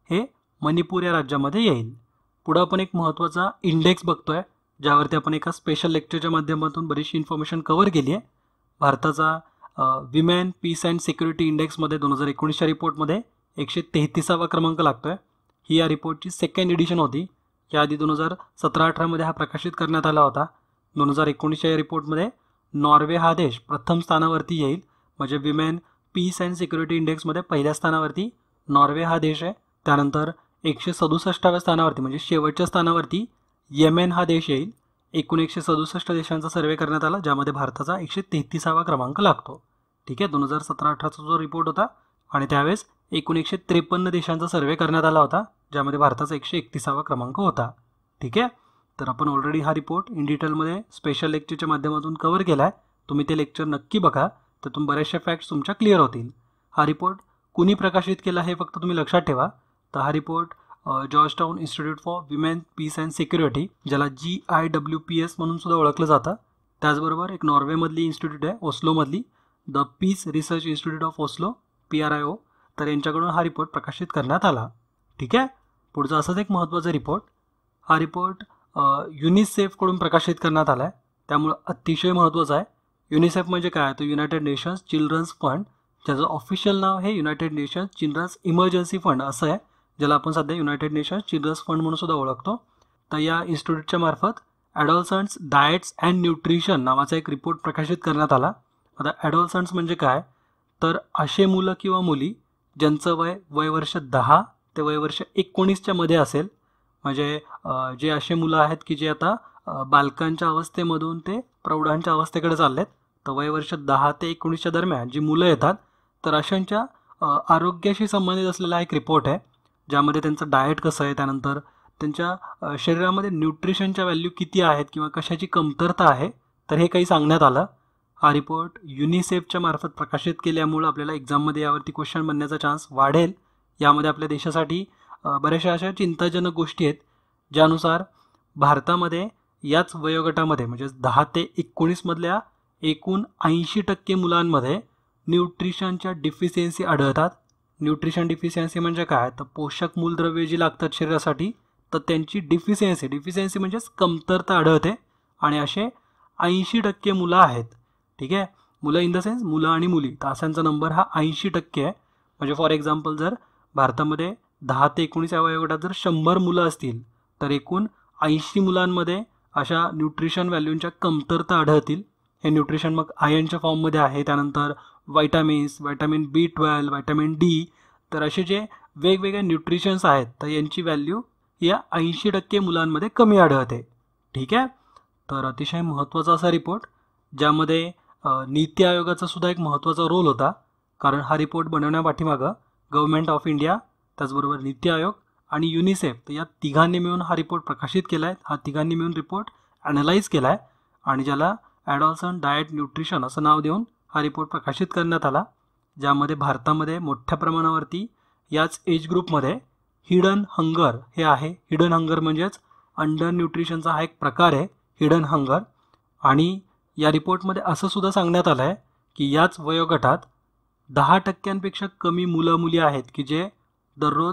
हे मणिपूर या राज्यामध्ये येईल. पुढं आपण एक महत्त्वाचा इंडेक्स बघतोय, ज्यावरती आपण एका स्पेशल लेक्चरच्या माध्यमातून बरीचशी इन्फॉर्मेशन कव्हर केली आहे. भारताचा विमेन पीस अँड सिक्युरिटी इंडेक्समध्ये दोन हजार एकोणीसच्या रिपोर्टमध्ये एकशे तेहतीसावा क्रमांक लागतोय. ही या रिपोर्टची सेकंड एडिशन होती. याआधी दोन हजार सतरा अठरामध्ये हा प्रकाशित करण्यात आला होता. दोन हजार एकोणीसच्या या रिपोर्टमध्ये नॉर्वे हा देश प्रथम स्थानावरती येईल. म्हणजे विमेन पीस अँड सिक्युरिटी इंडेक्समध्ये पहिल्या स्थानावरती नॉर्वे हा देश आहे. त्यानंतर एकशे सदुसष्टाव्या स्थानावरती म्हणजे शेवटच्या स्थानावरती येमेन हा देश येईल. एकूण एकशे सदुसष्ट देशांचा सर्वे करण्यात आला, ज्यामध्ये भारताचा एकशे तेहतीसावा क्रमांक लागतो. ठीक आहे, दोन हजार सतरा अठराचा जो रिपोर्ट होता आणि त्यावेळेस एकूण एकशे त्रेपन्न देशांचा सर्वे करण्यात आला होता, ज्यामध्ये भारताचा एकशे एकतीसावा क्रमांक होता. ठीक आहे, तर आपण ऑलरेडी हा रिपोर्ट इन डिटेलमध्ये स्पेशल लेक्चरच्या माध्यमातून कव्हर केला आहे. तुम्ही ते लेक्चर नक्की बघा, त्यातून बऱ्याचशा फॅक्ट्स तुमच्या क्लिअर होतील. हा रिपोर्ट कुणी प्रकाशित केला हे फक्त तुम्ही लक्षात ठेवा. तर हा report Georgetown institute for women peace and security, ज्याला G I W P S म्हणून सुद्धा ओळखलं जातं, त्याचबरोबर एक नॉर्वेमधली इन्स्टिट्यूट आहे ओस्लोमधली, the peace research institute of Oslo P R I O, तर यांच्याकडून हा रिपोर्ट प्रकाशित करण्यात आला. ठीक आहे, पुढचा असंच एक महत्त्वाचा रिपोर्ट. हा रिपोर्ट युनिसेफकडून प्रकाशित करण्यात आला आहे, त्यामुळं अतिशय महत्त्वाचा आहे. युनिसेफ म्हणजे काय, तर युनायटेड नेशन्स चिल्ड्रन्स फंड, ज्याचं ऑफिशियल नाव हे United Nations children's emergency fund असं आहे, ज्याला आपण सध्या युनायटेड नेशन्स चिल्ड्रन्स फंड म्हणून सुद्धा ओळखतो. तर या इन्स्टिट्यूटच्या मार्फत ॲडॉलसंट्स डाएट्स अँड न्यूट्रिशन नावाचा एक रिपोर्ट प्रकाशित करण्यात आला. आता ॲडॉलसंट्स म्हणजे काय, तर असे मुलं किंवा मुली ज्यांचं वय वय वर्ष दहा ते वय वर्ष एकोणीसच्या मध्ये असेल, म्हणजे जे असे मुलं आहेत की जे आता बालकांच्या अवस्थेमधून ते प्रौढांच्या अवस्थेकडे चाललेत, तर वय वर्ष दहा ते एकोणीसच्या दरम्यान जी मुलं येतात, तर अशांच्या आरोग्याशी संबंधित असलेला एक रिपोर्ट आहे, ज्यामध्ये त्यांचं डाएट कसं आहे, त्यानंतर त्यांच्या शरीरामध्ये न्यूट्रिशनच्या व्हॅल्यू किती आहेत किंवा कशाची कमतरता आहे, तर हे काही सांगण्यात आलं. हा रिपोर्ट युनिसेफच्या मार्फत प्रकाशित केल्यामुळं आपल्याला एक्झाममध्ये यावरती क्वेश्चन बनण्याचा चान्स वाढेल. यामध्ये आपल्या देशासाठी बऱ्याचशा अशा चिंताजनक गोष्टी आहेत, ज्यानुसार भारतामध्ये याच वयोगटामध्ये म्हणजे दहा ते एकोणीसमधल्या एकूण ऐंशी टक्के मुलांमध्ये न्यूट्रिशनच्या डिफिशियन्सी आढळतात. न्यूट्रिशन डिफिशियन्सी म्हणजे काय, तर पोषक मूलद्रव्ये जी लागतात शरीरासाठी, तर त्यांची डिफिशियन्सी डिफिशियन्सी म्हणजेच कमतरता आढळते, आणि असे ऐंशी टक्के मुलं आहेत. ठीक आहे, मुलं इन द सेन्स मुलं आणि मुली, तर असांचा नंबर हा ऐंशी टक्के आहे. म्हणजे फॉर एक्झाम्पल जर भारतामध्ये दहा ते एकोणीस या वयोगटात जर शंभर मुलं असतील, तर एकूण ऐंशी मुलांमध्ये अशा न्यूट्रिशन व्हॅल्यूंच्या कमतरता आढळतील. हे न्यूट्रिशन मग आयर्नच्या फॉर्ममध्ये आहे, त्यानंतर vitamins, vitamin B twelve, vitamin D, तर असे जे वेगवेगळे न्यूट्रिशन्स आहेत, तर यांची व्हॅल्यू या ऐंशी टक्के मुलांमध्ये कमी आढळते. ठीक आहे, तर अतिशय महत्त्वाचा असा रिपोर्ट, ज्यामध्ये नीती आयोगाचा सुद्धा एक महत्त्वाचा रोल होता. कारण हा रिपोर्ट बनवण्यापाठीमागं गव्हर्नमेंट ऑफ इंडिया, त्याचबरोबर नीती आयोग आणि युनिसेफ, तर या तिघांनी मिळून हा रिपोर्ट प्रकाशित केला आहे. हा तिघांनी मिळून रिपोर्ट ॲनालाइज केला आहे आणि ज्याला ॲडॉलसन डाएट न्यूट्रिशन असं नाव देऊन हा रिपोर्ट प्रकाशित करण्यात आला, ज्यामध्ये भारतामध्ये मोठ्या प्रमाणावरती याच एज ग्रुपमध्ये हिडन हंगर हे आहे. हिडन हंगर म्हणजेच अंडर न्यूट्रिशनचा हा एक प्रकार आहे, हिडन हंगर. आणि या रिपोर्टमध्ये असं सुद्धा सांगण्यात आलं आहे की याच वयोगटात दहा टक्क्यांपेक्षा कमी मुलं मुली आहेत की जे दररोज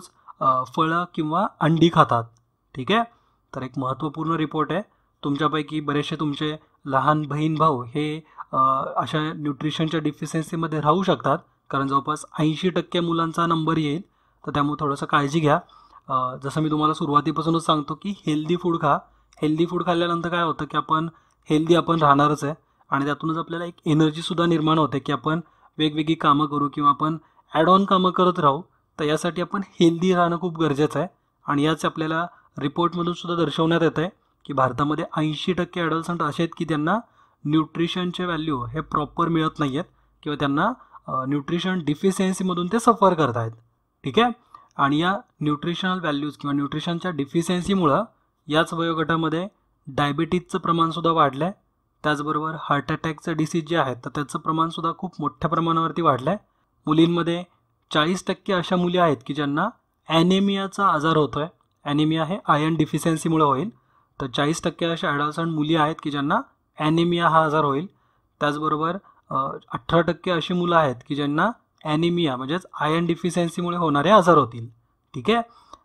फळं किंवा अंडी खातात. ठीक आहे, तर एक महत्त्वपूर्ण रिपोर्ट आहे. तुमच्यापैकी बरेचसे तुमचे लहान बहीण भाऊ हे अशा न्यूट्रिशनच्या डिफिशियन्सीमध्ये राहू शकतात, कारण जवळपास ऐंशी टक्के मुलांचा नंबर येईल. तर त्यामुळे थोडंसं काळजी घ्या. जसं मी तुम्हाला सुरुवातीपासूनच सांगतो की हेल्दी फूड खा. हेल्दी फूड खाल्ल्यानंतर काय होतं की आपण हेल्दी आपण राहणारच आहे, आणि त्यातूनच आपल्याला एक एनर्जीसुद्धा निर्माण होते की आपण वेगवेगळी कामं करू किंवा आपण ॲड ऑन कामं करत राहू. तर यासाठी आपण हेल्दी राहणं खूप गरजेचं आहे. आणि याच आपल्याला रिपोर्टमधून सुद्धा दर्शवण्यात येतं आहे की भारतामध्ये ऐंशी टक्के ॲडल्संट असे आहेत की त्यांना न्यूट्रिशनचे व्हॅल्यू हे प्रॉपर मिळत नाही आहेत किंवा त्यांना न्यूट्रिशन डिफिशियन्सीमधून ते सफर करत आहेत. ठीक आहे, आणि या न्यूट्रिशनल व्हॅल्यूज किंवा न्यूट्रिशनच्या डिफिशियन्सीमुळं याच वयोगटामध्ये डायबिटीजचं प्रमाणसुद्धा वाढलं आहे. त्याचबरोबर हार्ट अटॅकचं डिसीज जे आहेत तर त्याचं प्रमाणसुद्धा खूप मोठ्या प्रमाणावरती वाढलं आहे. मुलींमध्ये चाळीस टक्के अशा मुली आहेत की ज्यांना ॲनेमियाचा आजार होतो आहे. ॲनेमिया हे आयर्न डिफिशियन्सीमुळे होईल. तर चाळीस टक्के अशा ॲडॉलसंट मुली आहेत की ज्यांना ॲनेमिया हा आजार होईल. त्याचबरोबर अठरा टक्के अशी मुलं आहेत की ज्यांना ॲनेमिया म्हणजेच आयर्न डिफिशियन्सीमुळे होणारे आजार होतील. ठीक आहे,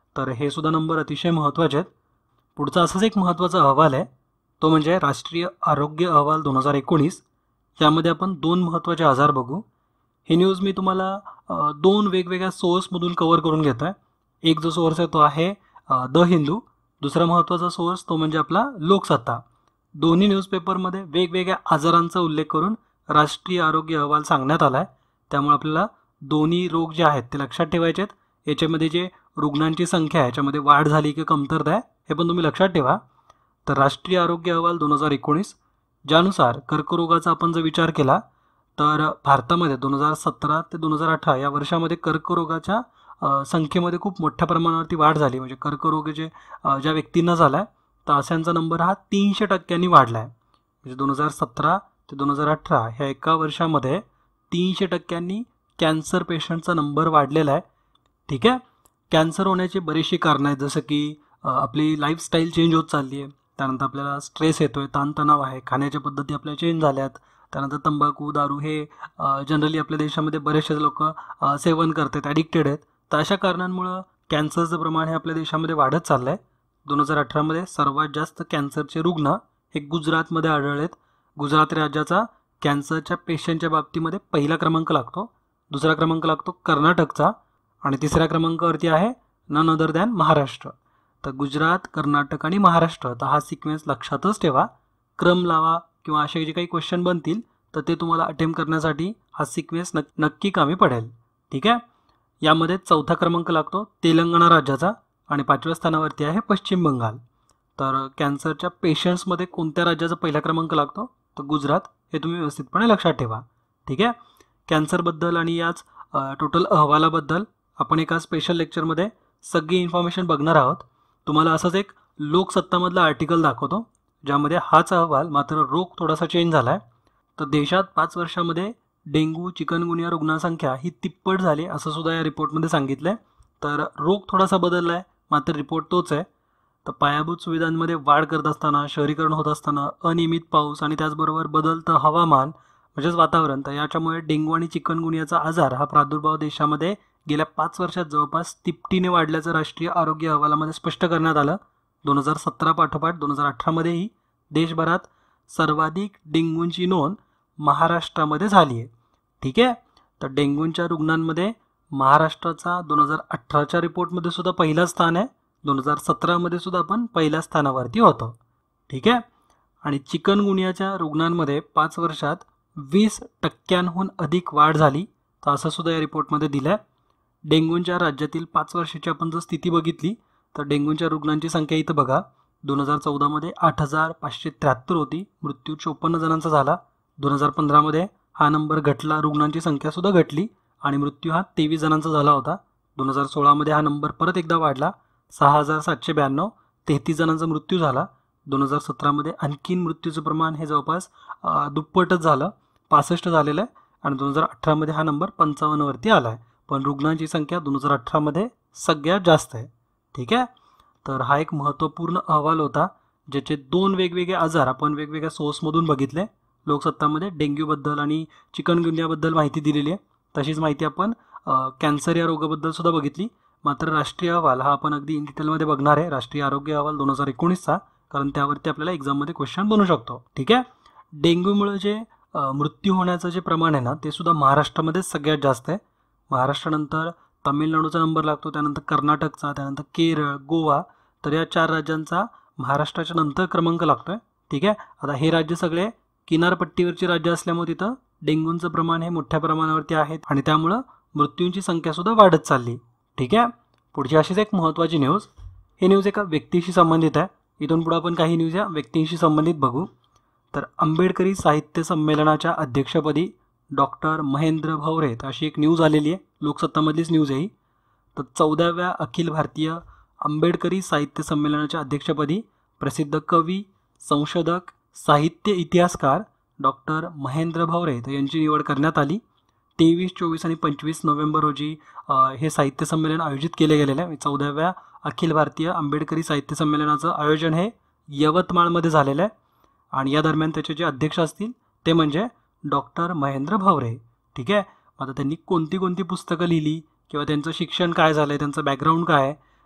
तर हे सुद्धा नंबर अतिशय महत्त्वाचे आहेत. पुढचा असाच एक महत्त्वाचा अहवाल आहे, तो म्हणजे राष्ट्रीय आरोग्य अहवाल दोन हजार एकोणीस. यामध्ये आपण दोन महत्त्वाचे आजार बघू. ही न्यूज मी तुम्हाला अ, दोन वेगवेगळ्या सोर्समधून कव्हर करून घेतो आहे. एक जो सोर्स आहे तो आहे अ, द हिंदू. दुसरा महत्त्वाचा सोर्स तो म्हणजे आपला लोकसत्ता. दोन्ही न्यूजपेपरमध्ये वेगवेगळ्या आजारांचा उल्लेख करून राष्ट्रीय आरोग्य अहवाल सांगण्यात आला आहे. त्यामुळे आपल्याला दोन्ही रोग जे आहेत ते लक्षात ठेवायचे आहेत. याच्यामध्ये जे रुग्णांची संख्या आहे याच्यामध्ये वाढ झाली की कमतरता आहे हे पण तुम्ही लक्षात ठेवा. तर राष्ट्रीय आरोग्य अहवाल दोन हजार एकोणीस ज्यानुसार कर्करोगाचा आपण जर विचार केला तर भारतामध्ये दोन हजार सतरा ते दोन हजार अठरा या वर्षामध्ये कर्करोगाच्या अ, संख्येमध्ये खूप मोठ्या प्रमाणावरती वाढ झाली. म्हणजे कर्करोग जे अ, ज्या व्यक्तींना झाला आहे तर अशांचा नंबर हा तीनशे टक्क्यांनी वाढला आहे. म्हणजे दोन हजार सतरा ते दोन हजार अठरा ह्या एका वर्षामध्ये तीनशे टक्क्यांनी कॅन्सर पेशंटचा नंबर वाढलेला आहे. ठीक आहे. कॅन्सर होण्याची बरीचशी कारणं आहेत, जसं की अ, आपली लाईफस्टाईल चेंज होत चालली आहे. त्यानंतर आपल्याला स्ट्रेस येतो आहे, ताणतणाव आहे, खाण्याच्या पद्धती आपल्या चेंज झाल्यात. त्यानंतर तंबाखू दारू हे जनरली आपल्या देशामध्ये बरेचसे लोक सेवन करतात, ॲडिक्टेड आहेत. तर अशा कारणांमुळं कॅन्सरचं प्रमाण हे आपल्या देशामध्ये वाढत चाललं आहे. दोन हजार अठरामध्ये सर्वात जास्त कॅन्सरचे रुग्ण हे गुजरातमध्ये आढळलेत. गुजरात राज्याचा कॅन्सरच्या पेशंटच्या बाबतीमध्ये पहिला क्रमांक लागतो. दुसरा क्रमांक लागतो कर्नाटकचा आणि तिसऱ्या क्रमांकावरती आहे नन अदर दॅन महाराष्ट्र. तर गुजरात, कर्नाटक आणि महाराष्ट्र, तर हा सिक्वेन्स लक्षातच ठेवा. क्रम लावा किंवा असे जे काही क्वेश्चन बनतील तर ते तुम्हाला अटेम्प्ट करण्यासाठी हा सिक्वेन्स नक् नक्की कामी पडेल. ठीक आहे. यामध्ये चौथा क्रमांक लागतो तेलंगणा राज्याचा आणि पाचव्या स्थानावरती आहे पश्चिम बंगाल. तर कॅन्सरच्या पेशंट्समध्ये कोणत्या राज्याचा पहिला क्रमांक लागतो तर गुजरात, हे तुम्ही व्यवस्थितपणे लक्षात ठेवा. ठीक आहे. कॅन्सरबद्दल आणि याच टोटल अहवालाबद्दल आपण एका स्पेशल लेक्चरमध्ये सगळी इन्फॉर्मेशन बघणार आहोत. तुम्हाला असंच एक लोकसत्तामधला आर्टिकल दाखवतो ज्यामध्ये हाच अहवाल, मात्र रोग थोडासा चेंज झाला आहे. तर देशात पाच वर्षामध्ये डेंग्यू चिकनगुनिया रुग्णसंख्या ही तिप्पट झाली असं सुद्धा या रिपोर्टमध्ये सांगितलं आहे. तर रोग थोडासा बदलला आहे, मात्र रिपोर्ट तोच आहे. तर पायाभूत सुविधांमध्ये वाढ करत असताना, शहरीकरण होत असताना, अनियमित पाऊस आणि त्याचबरोबर बदलतं हवामान म्हणजेच वातावरण, तर याच्यामुळे डेंग्यू आणि चिकनगुनियाचा आजार हा प्रादुर्भाव देशामध्ये गेल्या पाच वर्षात जवळपास तिपटीने वाढल्याचं राष्ट्रीय आरोग्य अहवालामध्ये स्पष्ट करण्यात आलं. दोन हजार सतरा पाठोपाठ दोन हजार अठरामध्येही देशभरात सर्वाधिक डेंग्यूची नोंद महाराष्ट्रामध्ये झाली आहे. ठीक आहे. तर डेंग्यूच्या रुग्णांमध्ये महाराष्ट्राचा दोन हजार अठराच्या रिपोर्टमध्ये सुद्धा पहिलं स्थान आहे. दोन हजार सतरामध्ये सुद्धा आपण पहिल्या स्थानावरती होतो. ठीक आहे. आणि चिकनगुनियाच्या रुग्णांमध्ये पाच वर्षात वीस टक्क्यांहून अधिक वाढ झाली, तर असं सुद्धा या रिपोर्टमध्ये दिलं आहे. डेंग्यूच्या राज्यातील पाच वर्षाची आपण जर स्थिती बघितली तर डेंग्यूच्या रुग्णांची संख्या इथं बघा. दोन हजार चौदामध्ये आठ हजार पाचशे त्र्याहत्तर होती, मृत्यू चोपन्न जणांचा झाला. दोन हजार पंधरामध्ये हा नंबर घटला, रुग्णांची संख्यासुद्धा घटली आणि मृत्यू हा तेवीस जणांचा झाला होता. दोन हजार सोळामध्ये हा नंबर परत एकदा वाढला, सहा हजार सातशे ब्याण्णव, तेहतीस जणांचा मृत्यू झाला. दोन हजार सतरामध्ये आणखीन मृत्यूचं प्रमाण हे जवळपास दुप्पटच झालं, पासष्ट झालेलं आहे. आणि दोन हजार अठरामध्ये हा नंबर पंचावन्नवरती आला आहे. पण रुग्णांची संख्या दोन हजार अठरामध्ये सगळ्यात जास्त आहे. ठीक आहे. तर हा एक महत्त्वपूर्ण अहवाल होता ज्याचे दोन वेगवेगळे आजार आपण वेगवेगळ्या सोर्समधून बघितले. लोकसत्तामध्ये डेंग्यूबद्दल आणि चिकनगुन्याबद्दल माहिती दिलेली आहे. तशीच माहिती आपण कॅन्सर या रोगाबद्दल सुद्धा बघितली. मात्र राष्ट्रीय अहवाल हा आपण अगदी इन डिटेलमध्ये बघणार आहे, राष्ट्रीय आरोग्य अहवाल दोन हजार एकोणीसचा, कारण त्यावरती आपल्याला एक्झाममध्ये क्वेश्चन बनू शकतो. ठीक आहे. डेंग्यूमुळे जे मृत्यू होण्याचं जे प्रमाण आहे ना ते सुद्धा महाराष्ट्रामध्येच सगळ्यात जास्त आहे. महाराष्ट्रानंतर तामिळनाडूचा नंबर लागतो, त्यानंतर कर्नाटकचा, त्यानंतर केरळ, गोवा, तर या चार राज्यांचा महाराष्ट्राच्या नंतर क्रमांक लागतो आहे. ठीक आहे. आता हे राज्य सगळे किनारपट्टीवरची राज्य असल्यामुळे तिथं डेंग्यूचं प्रमाण हे मोठ्या प्रमाणावरती आहे आणि त्यामुळं मृत्यूंची संख्यासुद्धा वाढत चालली. ठीक आहे. पुढची अशीच एक महत्त्वाची न्यूज. ही न्यूज एका व्यक्तीशी संबंधित आहे. इथून पुढे आपण काही न्यूज या व्यक्तींशी संबंधित बघू. तर आंबेडकरी साहित्य संमेलनाच्या अध्यक्षपदी डॉक्टर महेंद्र भवरे, अशी एक न्यूज आलेली आहे, लोकसत्तामधलीच न्यूज आहे ही. तर चौदाव्या अखिल भारतीय आंबेडकरी साहित्य संमेलनाच्या अध्यक्षपदी प्रसिद्ध कवी, संशोधक, साहित्य इतिहासकार डॉक्टर महेंद्र भवरे तर यांची निवड करण्यात आली. तेवीस, चोवीस आणि पंचवीस नोव्हेंबर रोजी हे साहित्य संमेलन आयोजित केले गेलेले आहे. चौदाव्या अखिल भारतीय आंबेडकरी साहित्य संमेलनाचं आयोजन हे यवतमाळमध्ये झालेलं आहे आणि या दरम्यान त्याचे जे अध्यक्ष असतील ते म्हणजे डॉक्टर महेंद्र भवरे. ठीक आहे. आता त्यांनी कोणती कोणती पुस्तकं लिहिली किंवा त्यांचं शिक्षण काय झालं आहे, त्यांचं बॅकग्राऊंड काय आहे,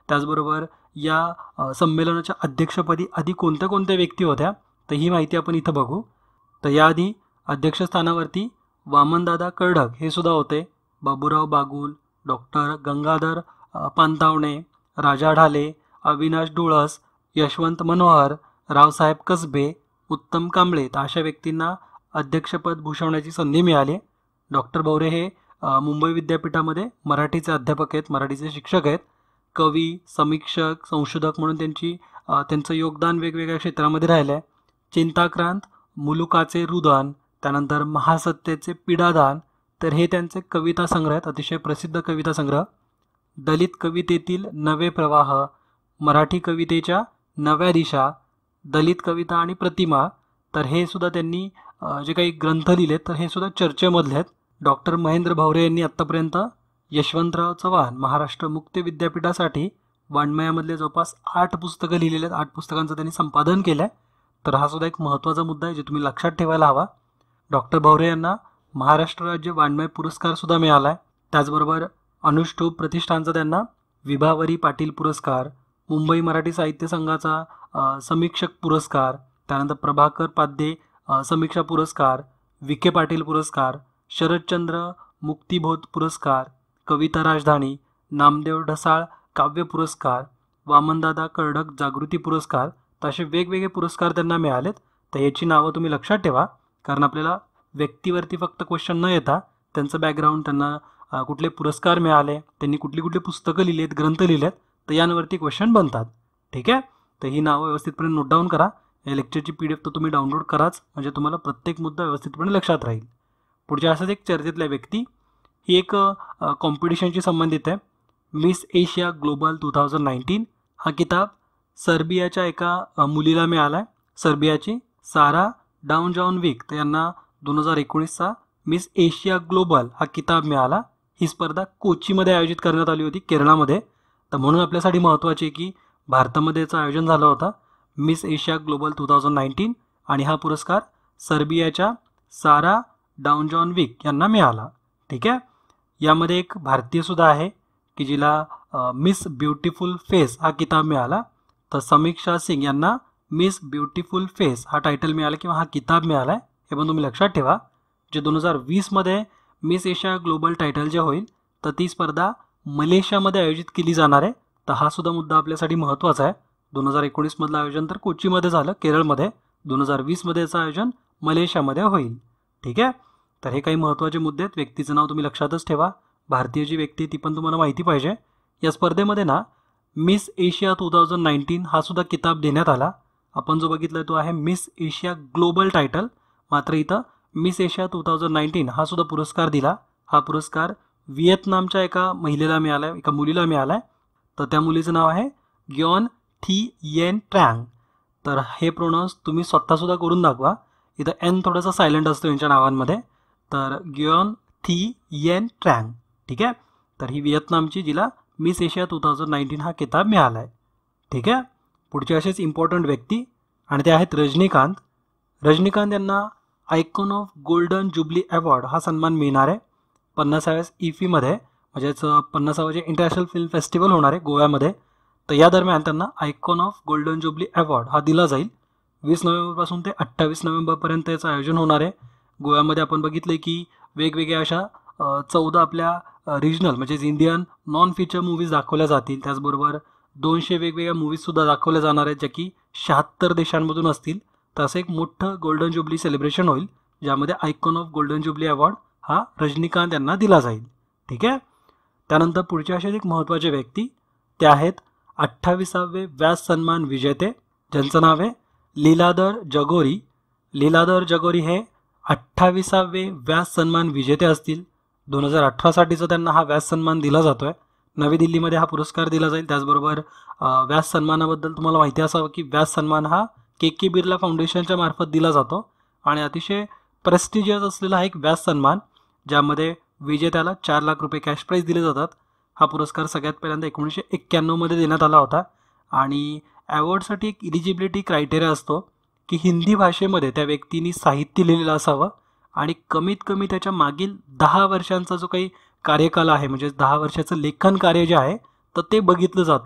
त्याचबरोबर या अ, संमेलनाच्या अध्यक्षपदी आधी कोणत्या कोणत्या व्यक्ती होत्या तर ही माहिती आपण इथं बघू. तर याआधी अध्यक्षस्थानावरती वामनदादा कर्डक हे सुद्धा होते, बाबूराव बागुल, डॉक्टर गंगाधर अ, पानतावणे, राजा ढाले, अविनाश डुळस, यशवंत मनोहर, रावसाहेब कसबे, उत्तम कांबळे, तर अशा व्यक्तींना अध्यक्षपद भूषवण्याची संधी मिळाली. डॉक्टर भवरे हे अ, मुंबई विद्यापीठामध्ये मराठीचे अध्यापक आहेत, मराठीचे शिक्षक आहेत. कवी, समीक्षक, संशोधक म्हणून त्यांची अ, त्यांचं योगदान वेगवेगळ्या क्षेत्रामध्ये राहिलं आहे. चिंताक्रांत, मुलुकाचे रुदन, त्यानंतर महासत्तेचे पिडादान, तर हे त्यांचे कविता संग्रह आहेत, अतिशय प्रसिद्ध कविता संग्रह. दलित कवितेतील नवे प्रवाह, मराठी कवितेच्या नव्या दिशा, दलित कविता आणि प्रतिमा, तर हे सुद्धा त्यांनी अ, जे काही ग्रंथ लिहिलेत तर हे सुद्धा चर्चेमधले आहेत. डॉक्टर महेंद्र भवरे यांनी आत्तापर्यंत यशवंतराव चव्हाण महाराष्ट्र मुक्त विद्यापीठासाठी वाङ्मयामधले जवळपास आठ पुस्तकं लिहिलेली आहेत, आठ पुस्तकांचं त्यांनी संपादन केलं आहे. तर हा सुद्धा एक महत्त्वाचा मुद्दा आहे जे तुम्ही लक्षात ठेवायला हवा. डॉक्टर भवरे यांना महाराष्ट्र राज्य वाङ्मय पुरस्कारसुद्धा मिळाला आहे. त्याचबरोबर अनुष्ठूप प्रतिष्ठानचा त्यांना विभावरी पाटील पुरस्कार, मुंबई मराठी साहित्य संघाचा अ, समीक्षक पुरस्कार, त्यानंतर प्रभाकर पाध्ये अ, समीक्षा पुरस्कार, विखे पाटील पुरस्कार, शरदचंद्र मुक्तिबोध पुरस्कार, कविता राजधानी, नामदेव ढसाळ काव्य पुरस्कार, वामनदादा कर्डक जागृती पुरस्कार, तर असे वेगवेगळे पुरस्कार त्यांना मिळालेत. तर याची नावं तुम्ही लक्षात ठेवा, कारण आपल्याला व्यक्तीवरती फक्त क्वेश्चन न येता त्यांचं बॅकग्राऊंड, त्यांना अ, कुठले पुरस्कार मिळाले, त्यांनी कुठली कुठली पुस्तकं लिहिली आहेत, ग्रंथ लिहिलेत, तर यांवरती क्वेश्चन बनतात. ठीक आहे, तर ही नावं व्यवस्थितपणे नोट डाऊन करा. या लेक्चरची पी डी एफ तर तुम्ही डाउनलोड कराच, म्हणजे तुम्हाला प्रत्येक मुद्दा व्यवस्थितपणे लक्षात राहील. पुढच्या असंच एक चर्चेतल्या व्यक्ती, ही एक कॉम्पिटिशनशी संबंधित आहे. Miss Asia global two thousand nineteen हा किताब सर्बियाच्या एका अ, मुलीला मिळाला आहे, सर्बियाची सारा डाऊनजॉनविक, तर यांना दोन हजार एकोणीसचा मिस एशिया ग्लोबल हा किताब मिळाला. ही स्पर्धा कोचीमध्ये आयोजित करण्यात आली होती, केरळामध्ये. तर म्हणून आपल्यासाठी महत्त्वाचे आहे की भारतामध्ये याचं आयोजन झालं होतं, miss Asia global two thousand nineteen, आणि हा पुरस्कार सर्बियाच्या सारा डाऊनजॉनविक यांना मिळाला. ठीक आहे, यामध्ये एक भारतीयसुद्धा आहे की जिला अ, मिस ब्युटिफुल फेस हा किताब मिळाला. तर समीक्षा सिंग यांना मिस ब्युटिफुल फेस हा टायटल मिळाला किंवा हा किताब मिळाला आहे, हे पण तुम्ही लक्षात ठेवा. जे दोन हजार वीसमध्ये मिस एशिया ग्लोबल टायटल जे होईल तर ती स्पर्धा मलेशियामध्ये आयोजित केली जाणार आहे. तर हा सुद्धा मुद्दा आपल्यासाठी महत्त्वाचा आहे. दोन हजार एकोणीसमधलं आयोजन तर कोचीमध्ये झालं, केरळमध्ये. दोन हजार वीसमध्ये याचं आयोजन मलेशियामध्ये होईल. ठीक आहे, तर हे काही महत्त्वाचे मुद्दे आहेत. व्यक्तीचं नाव तुम्ही लक्षातच ठेवा, भारतीय जी व्यक्ती ती पण तुम्हाला माहिती पाहिजे. या स्पर्धेमध्ये ना miss Asia two thousand nineteen हा सुद्धा किताब देण्यात आला. आपण जो बघितला तो आहे मिस एशिया ग्लोबल टायटल, मात्र इथं miss Asia two thousand nineteen हा सुद्धा पुरस्कार दिला. हा पुरस्कार व्हिएतनामच्या एका महिलेला मिळाला आहे, एका मुलीला मिळाला आहे. तर त्या मुलीचं नाव आहे ग्योन थी येन ट्रँग. तर हे प्रोनाऊन्स तुम्ही स्वतःसुद्धा करून दाखवा. इथं एन थोडासा सायलेंट असतो यांच्या नावांमध्ये. तर ग्योन थी येन ट्रँग. ठीक आहे, तर ही व्हिएतनामची जिला miss Asia two thousand nineteen हा किताब मिळाला आहे. ठीक आहे, पुढचे असेच इम्पॉर्टंट व्यक्ती आणि ते आहेत रजनीकांत. रजनीकांत यांना icon of golden jubilee award हा सन्मान मिळणार आहे. पन्नासाव्या इफीमध्ये, म्हणजेच पन्नासावं जे इंटरनॅशनल फिल्म फेस्टिवल होणार आहे गोव्यामध्ये, तर या दरम्यान त्यांना icon of golden jubilee award हा दिला जाईल. वीस नोव्हेंबरपासून ते अठ्ठावीस नोव्हेंबरपर्यंत याचं आयोजन होणार आहे. गोव्यामध्ये आपण बघितलं की वेगवेगळ्या अशा चौदा आपल्या रिजनल म्हणजेच इंडियन नॉन फीचर मूवीज दाखवल्या जातील. त्याचबरोबर दोनशे वेगवेगळ्या मूवीजसुद्धा दाखवल्या जाणार आहेत, ज्या की शहात्तर देशांमधून असतील. तर असं एक मोठं गोल्डन जुबली सेलिब्रेशन होईल, ज्यामध्ये icon of golden jubilee award हा रजनीकांत यांना दिला जाईल. ठीक आहे, त्यानंतर पुढचे असे एक महत्त्वाचे व्यक्ती ते आहेत अठ्ठावीसावे व्यास सन्मान विजेते, ज्यांचं नाव आहे लीलाधर जगोरी. लीलाधर जगोरी हे अठ्ठावीसावे व्यास सन्मान विजेते असतील. दोन हजार अठरासाठीचा त्यांना हा व्यास सन्मान दिला जातो आहे. नवी दिल्लीमध्ये हा पुरस्कार दिला जाईल. त्याचबरोबर व्यास सन्मानाबद्दल तुम्हाला माहिती असावं की व्यास सन्मान हा के के बिर्ला फाउंडेशनच्या मार्फत दिला जातो आणि अतिशय प्रेस्टिजियस असलेला हा एक व्यास सन्मान, ज्यामध्ये विजेत्याला चार लाख रुपये कॅश प्राईज दिले जातात. हा पुरस्कार सगळ्यात पहिल्यांदा एकोणीसशे एक्क्याण्णवमध्ये देण्यात आला होता आणि ॲवॉर्डसाठी एक इलिजिबिलिटी क्रायटेरिया असतो की हिंदी भाषेमध्ये त्या व्यक्तीने साहित्य लिहिलेलं असावं आणि कमीत कमी त्याच्या मागील दहा वर्षांचा जो काही कार्यकाल आहे, म्हणजे दहा वर्षाचं लेखन कार्य जे आहे तर ते बघितलं जातं.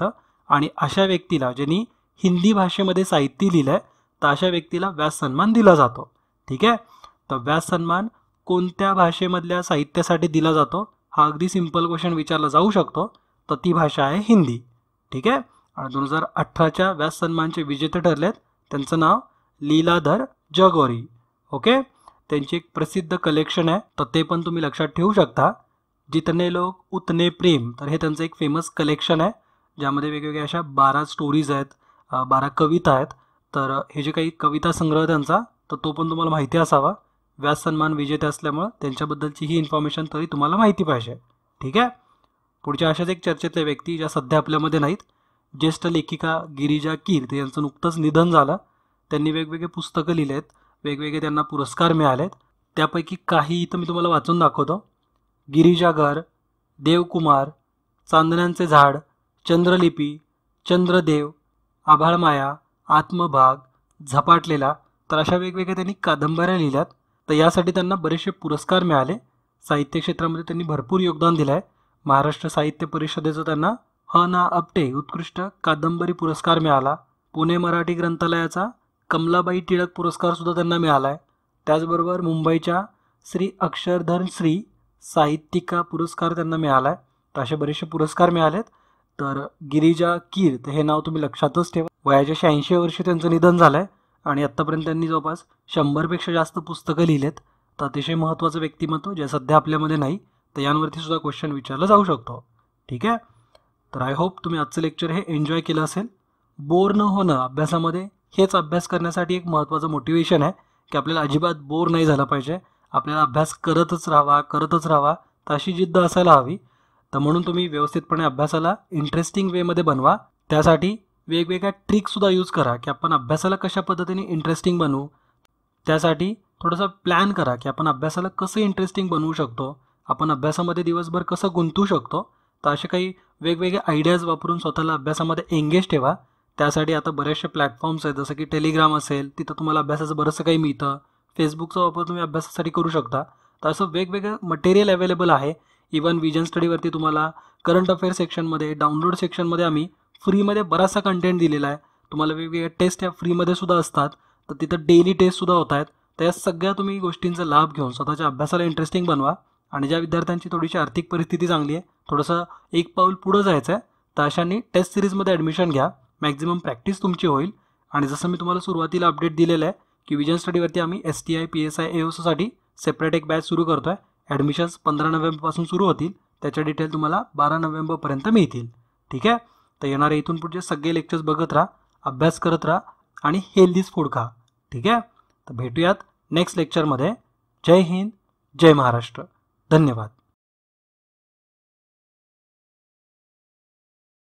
आणि अशा व्यक्तीला ज्यांनी हिंदी भाषेमध्ये साहित्य लिहिलं आहे तर अशा व्यक्तीला व्यास सन्मान दिला जातो. ठीक आहे. तर व्यास सन्मान कोणत्या भाषेमधल्या साहित्यासाठी दिला जातो हा अगदी सिंपल क्वेश्चन विचारला जाऊ शकतो. तर ती भाषा आहे हिंदी. ठीक आहे. आणि दोन हजार अठराच्या व्यास सन्मानचे विजेते ठरलेत त्यांचं नाव लीलाधर जगोरी. ओके. त्यांची एक प्रसिद्ध कलेक्शन आहे तर ते पण तुम्ही लक्षात ठेवू शकता. जितने लोक उतने प्रेम तर हे त्यांचं एक फेमस कलेक्शन आहे ज्यामध्ये वेगवेगळ्या अशा बारा स्टोरीज आहेत, बारा कविता आहेत. तर हे जे काही कविता संग्रह त्यांचा तर तो पण तुम्हाला माहिती असावा. व्यास सन्मान विजेते असल्यामुळं त्यांच्याबद्दलची ही इन्फॉर्मेशन तरी तुम्हाला माहिती पाहिजे. ठीक आहे. पुढच्या अशाच एक चर्चेतल्या व्यक्ती ज्या सध्या आपल्यामध्ये नाहीत, ज्येष्ठ लेखिका गिरिजा कीर्त यांचं नुकतंच निधन झालं. त्यांनी वेगवेगळे पुस्तकं लिहिले आहेत, वेगवेगळे त्यांना पुरस्कार मिळालेत. त्यापैकी काही इथं मी तुम्हाला वाचून दाखवतो. गिरिजा घर, देवकुमार, चांदण्यांचे झाड, चंद्रलिपी, चंद्रदेव, आभाळमाया, आत्मभाग, झपाटलेला तर अशा वेगवेगळ्या त्यांनी कादंबऱ्या लिहिल्यात. तर यासाठी त्यांना बरेचसे पुरस्कार मिळाले. साहित्य क्षेत्रामध्ये त्यांनी भरपूर योगदान दिलं आहे. महाराष्ट्र साहित्य परिषदेचं त्यांना ह ना आपटे उत्कृष्ट कादंबरी पुरस्कार मिळाला. पुणे मराठी ग्रंथालयाचा कमलाबाई टिळक पुरस्कारसुद्धा त्यांना मिळाला आहे. त्याचबरोबर मुंबईच्या श्री अक्षरधन श्री साहित्यिका पुरस्कार त्यांना मिळाला आहे. तर असे बरेचसे पुरस्कार मिळालेत. तर गिरिजा कीर्त हे नाव तुम्ही लक्षातच ठेवा. वयाच्या शहाऐंशी वर्षी त्यांचं निधन झालं आहे आणि आत्तापर्यंत त्यांनी जवळपास शंभरपेक्षा जास्त पुस्तकं लिहिलेत. तर अतिशय महत्त्वाचं व्यक्तिमत्व जे सध्या आपल्यामध्ये नाही तर यांवरती सुद्धा क्वेश्चन विचारला जाऊ शकतो. ठीक आहे. तर आय होप तुम्ही आजचं लेक्चर हे एन्जॉय केलं असेल. बोर न होणं अभ्यासामध्ये हेच अभ्यास करण्यासाठी एक महत्त्वाचं मोटिवेशन आहे की आपल्याला अजिबात बोर नाही झालं पाहिजे. आपल्याला अभ्यास करतच राहावा करतच राहावा तर अशी जिद्द असायला हवी. तर म्हणून तुम्ही व्यवस्थितपणे अभ्यासाला इंटरेस्टिंग वेमध्ये बनवा. त्यासाठी वेगवेगळ्या ट्रिकसुद्धा यूज करा की आपण अभ्यासाला कशा पद्धतीने इंटरेस्टिंग बनवू. त्यासाठी थोडासा प्लॅन करा की आपण अभ्यासाला कसं इंटरेस्टिंग बनवू शकतो, आपण अभ्यासामध्ये दिवसभर कसं गुंतवू शकतो. तर असे काही वेगवेगळे आयडियाज वापरून स्वतःला अभ्यासामध्ये एंगेज ठेवा. त्यासाठी आता बरेचसे प्लॅटफॉर्म्स आहेत जसं की टेलिग्राम असेल, तिथं तुम्हाला अभ्यासाचं बरंचसं काही मिळतं. फेसबुकचा वापर तुम्ही अभ्यासासाठी करू शकता. तर असं वेगवेगळं मटेरियल अवेलेबल आहे. इवन विजन स्टडीवरती तुम्हाला करंट अफेअर सेक्शनमध्ये, डाउनलोड सेक्शनमध्ये आम्ही फ्रीमध्ये बराचसा कंटेंट दिलेला आहे. तुम्हाला वेगवेगळ्या टेस्ट या फ्रीमध्ये सुद्धा असतात. तर तिथं डेली टेस्टसुद्धा होत आहेत. तर या सगळ्या तुम्ही गोष्टींचा लाभ घेऊन स्वतःच्या अभ्यासाला इंटरेस्टिंग बनवा. आणि ज्या विद्यार्थ्यांची थोडीशी आर्थिक परिस्थिती चांगली आहे, थोडंसं एक पाऊल पुढं जायचं आहे, तर अशांनी टेस्ट सिरीजमध्ये ॲडमिशन घ्या. मॅक्झिमम प्रॅक्टिस तुमची होईल. आणि जसं मी तुम्हाला सुरुवातीला अपडेट दिलेलं आहे की विजन स्टडीवरती आम्ही S T I P S I एओसाठी सेपरेट एक बॅच सुरू करतो आहे. ॲडमिशन्स पंधरा नोव्हेंबरपासून सुरू होतील. त्याच्या डिटेल तुम्हाला बारा नोव्हेंबरपर्यंत मिळतील. ठीक आहे. तर येणारे इथून पुढचे सगळे लेक्चर्स बघत राहा, अभ्यास करत राहा आणि हेल्दीच फूड खा. ठीक आहे. तर भेटूयात नेक्स्ट लेक्चरमध्ये. जय हिंद, जय महाराष्ट्र. धन्यवाद.